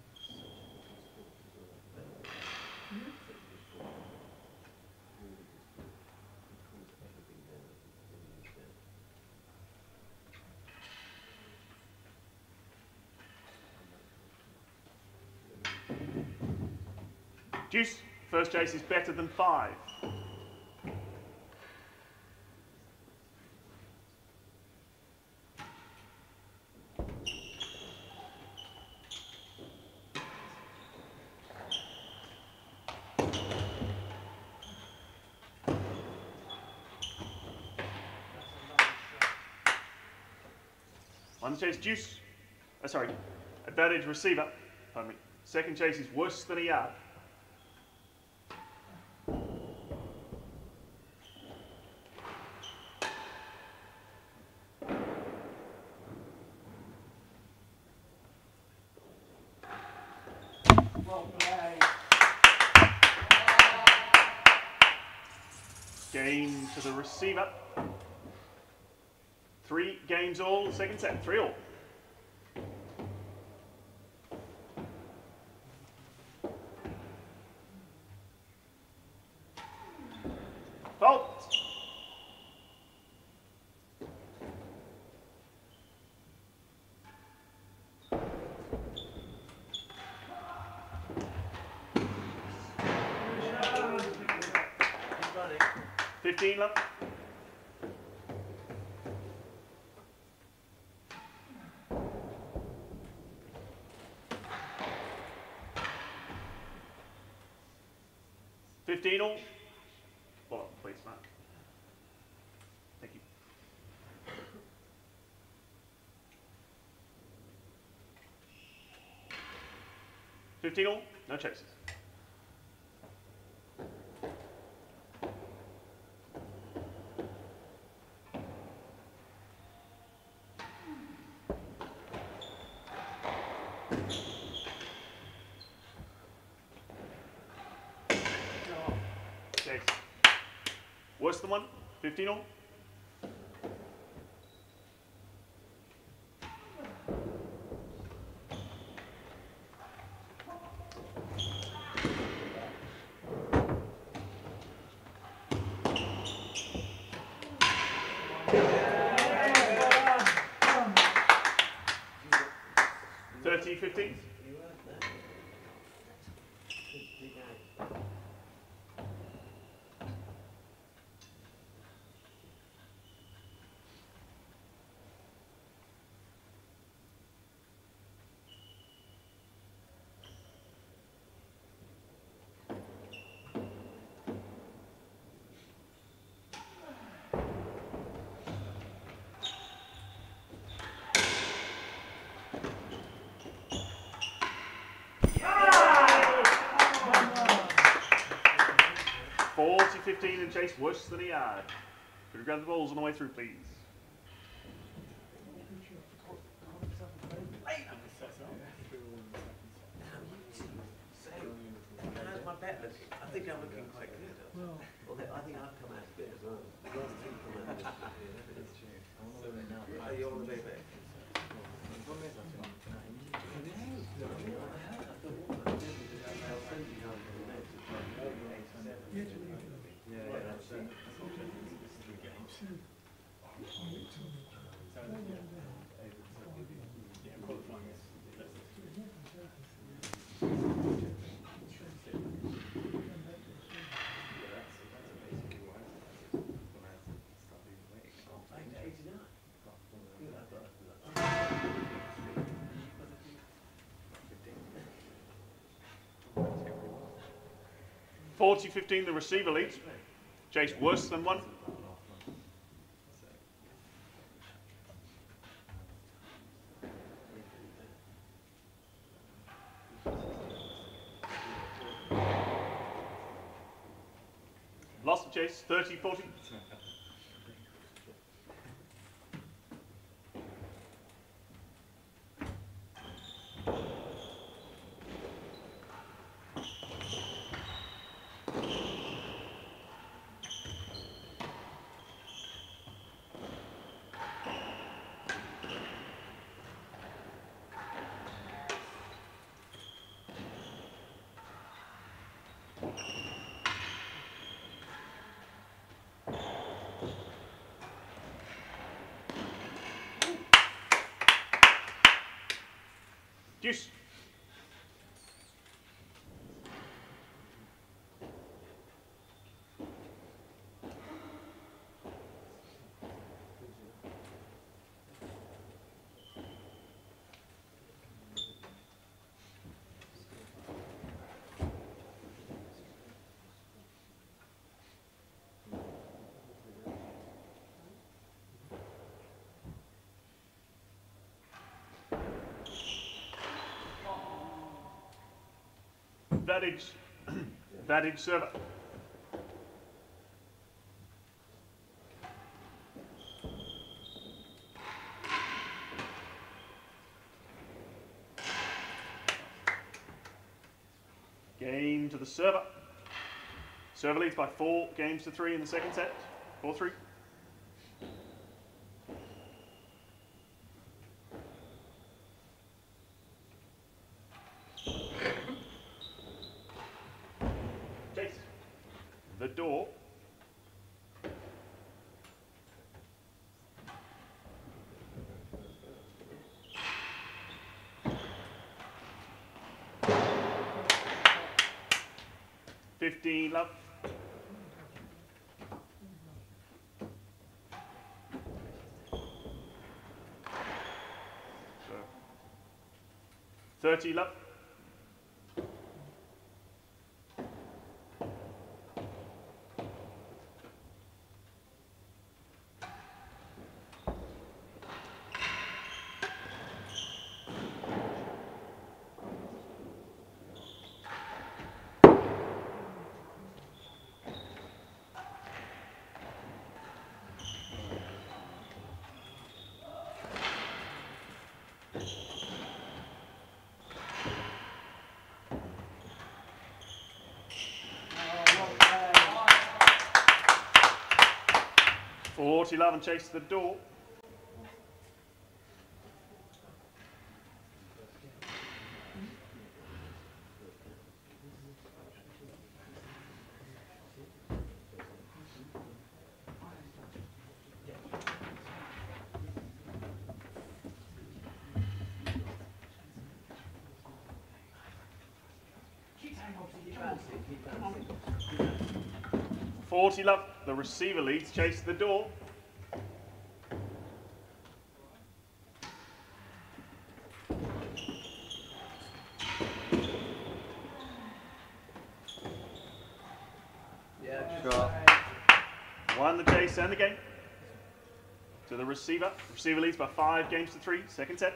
S1: Juice. First chase is better than five. One chase juice. Uh, sorry. Advantage receiver. Pardon me. Second chase is worse than a yard.
S2: Well played.
S1: Game to the receiver. Three games all, second set, three all. Fault. Fifteen left. Fifteen all. Well, please, Mark. Thank you. Fifteen all. No chases. Chase. Worse than one. Fifteen all. Thirty, fifteen.
S4: You weren't there. Big, big eye.
S1: fifteen and chase worse than a yard. Could you grab the balls on the way through, please?
S4: How's my bet looking? I think I'm looking quite good. Well, I think I've come out a bit as well. Are you on the big bet? Yeah, yeah, that's it.
S1: forty fifteen, the receiver leads. Chase worse than one. Lost the chase, thirty forty. Deuce. Advantage, advantage server. Game to the server. Server leads by four games to three in the second set. four three. The door. Fifteen love. So, thirty love. forty love and chase to the door. forty love, the receiver leads, chase to the door. Won the chase and the game. To the receiver. Receiver leads by five games to three. Second set.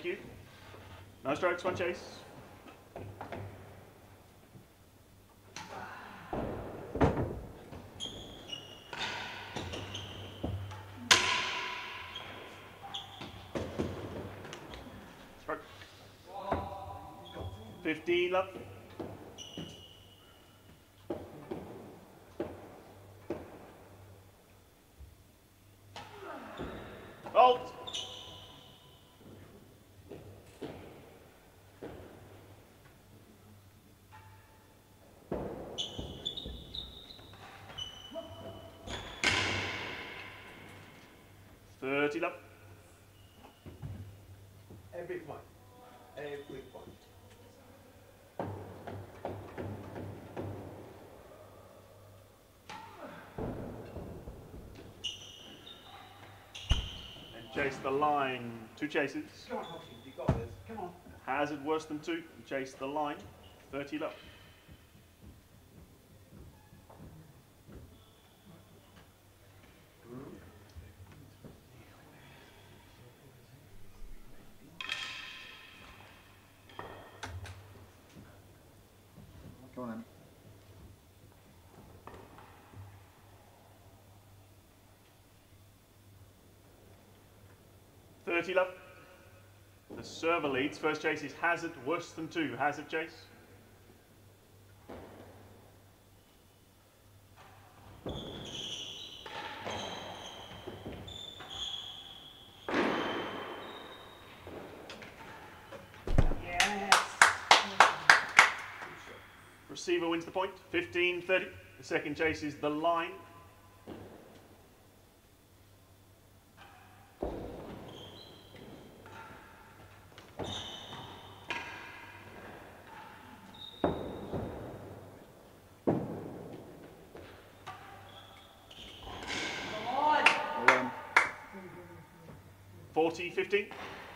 S1: Thank you. No strokes, one chase. Stroke. fifteen love. Hold. thirty love.
S4: Every point. Every point.
S1: And chase the line. Two chases.
S4: Come on, Hobbs, you got this. Come on.
S1: Hazard worse than two. Chase the line. thirty love.
S5: Go on then.
S1: thirty love. The server leads. First chase is hazard worse than two. Hazard chase. Receiver wins the point. fifteen thirty. The second chase is the line.
S5: Well done.
S1: forty fifteen.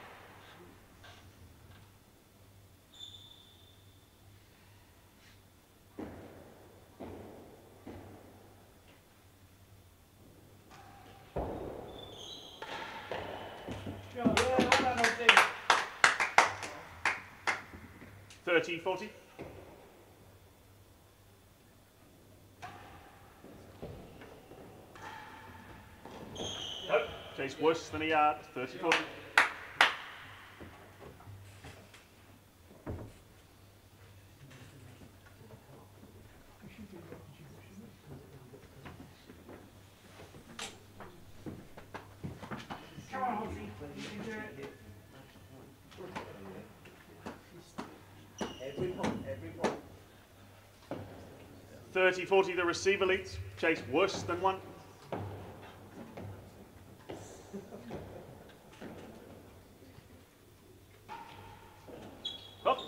S1: thirty forty. Nope. Chase worse than a yard. thirty forty.
S2: Come on, Hobbs, you can do it.
S4: Every point, every point.
S1: thirty forty. The receiver leads. Chase worse than one. Up.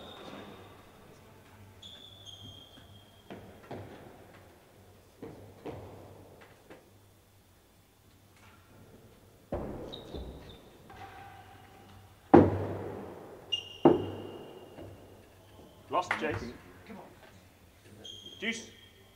S1: Lost chase.
S2: Come on.
S1: Deuce.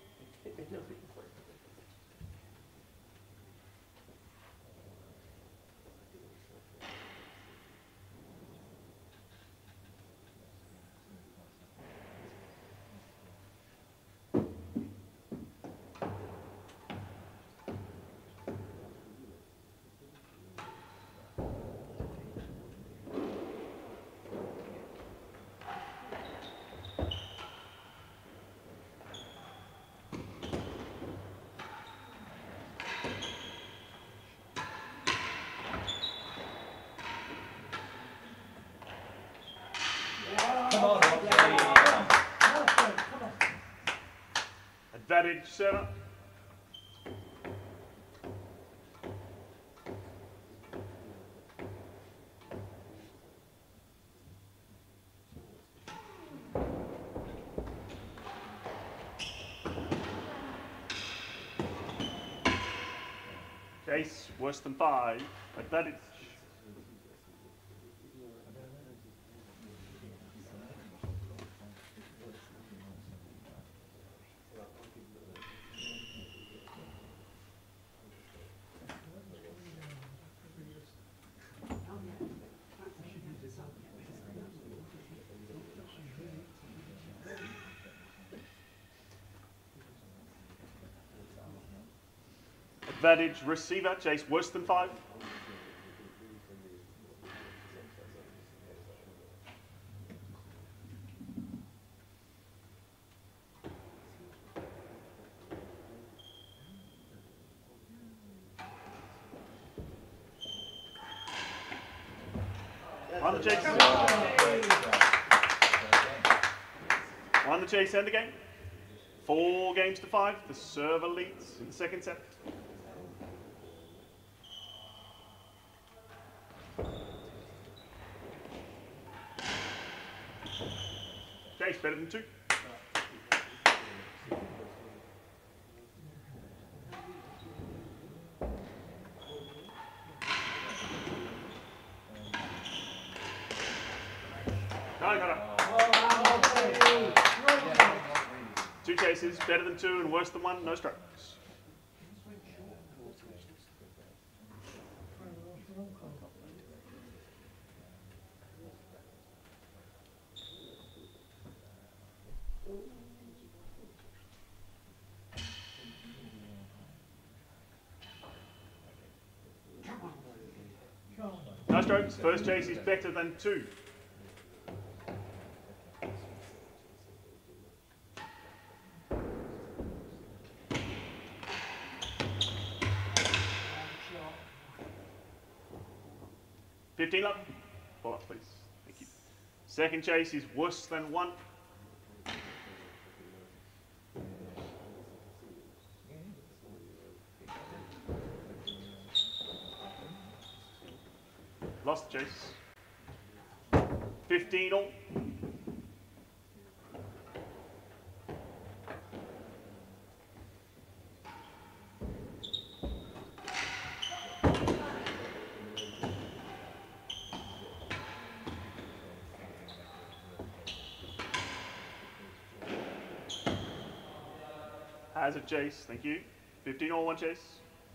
S5: Come on, Hobbs.
S1: Advantage server. Chase worse than five. Advantage.
S2: Oh, yeah. That's-
S1: Advantage receiver, chase worse than five. On the chase. On the chase, end the game. Four games to five. The server leads in the second set. Chase better than two. No, no, no. Two chases, better than two and worse than one, no strokes. No strokes, first chase is better than two. fifteen up. Pull up, please. Thank you. Second chase is worse than one. Lost the chase. fifteen all. Hazard chase, thank you. fifteen all, one chase.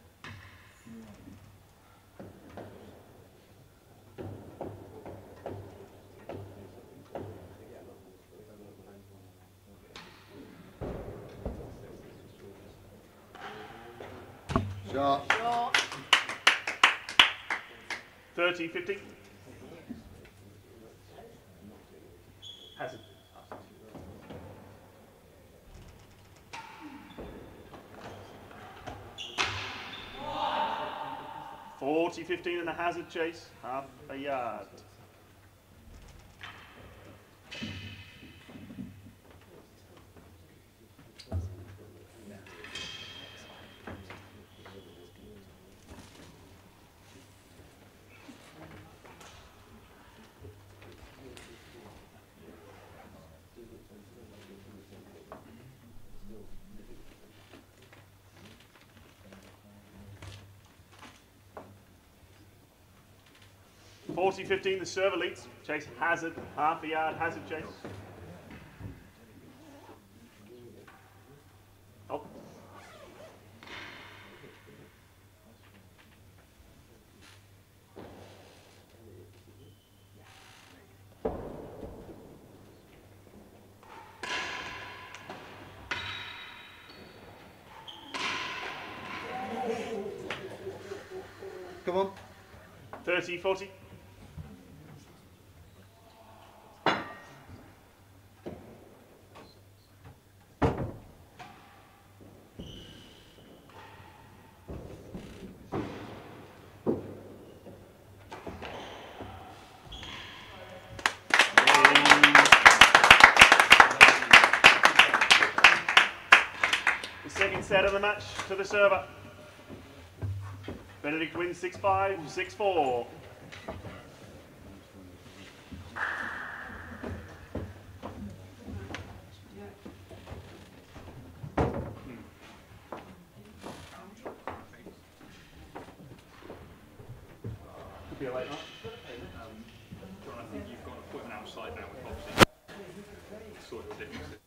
S5: Shot.
S1: thirty, fifty. Hazard. forty, fifteen and a hazard chase, half a yard. forty, fifteen, the server leads. Chase hazard, half a yard, hazard chase. Oh.
S5: Come on.
S1: thirty, forty. The second set of the match to the server. Benedict wins six five, six four. Could be a late night.
S3: Um, John, I think you've got an appointment outside now with Hobbs. Sort of difference.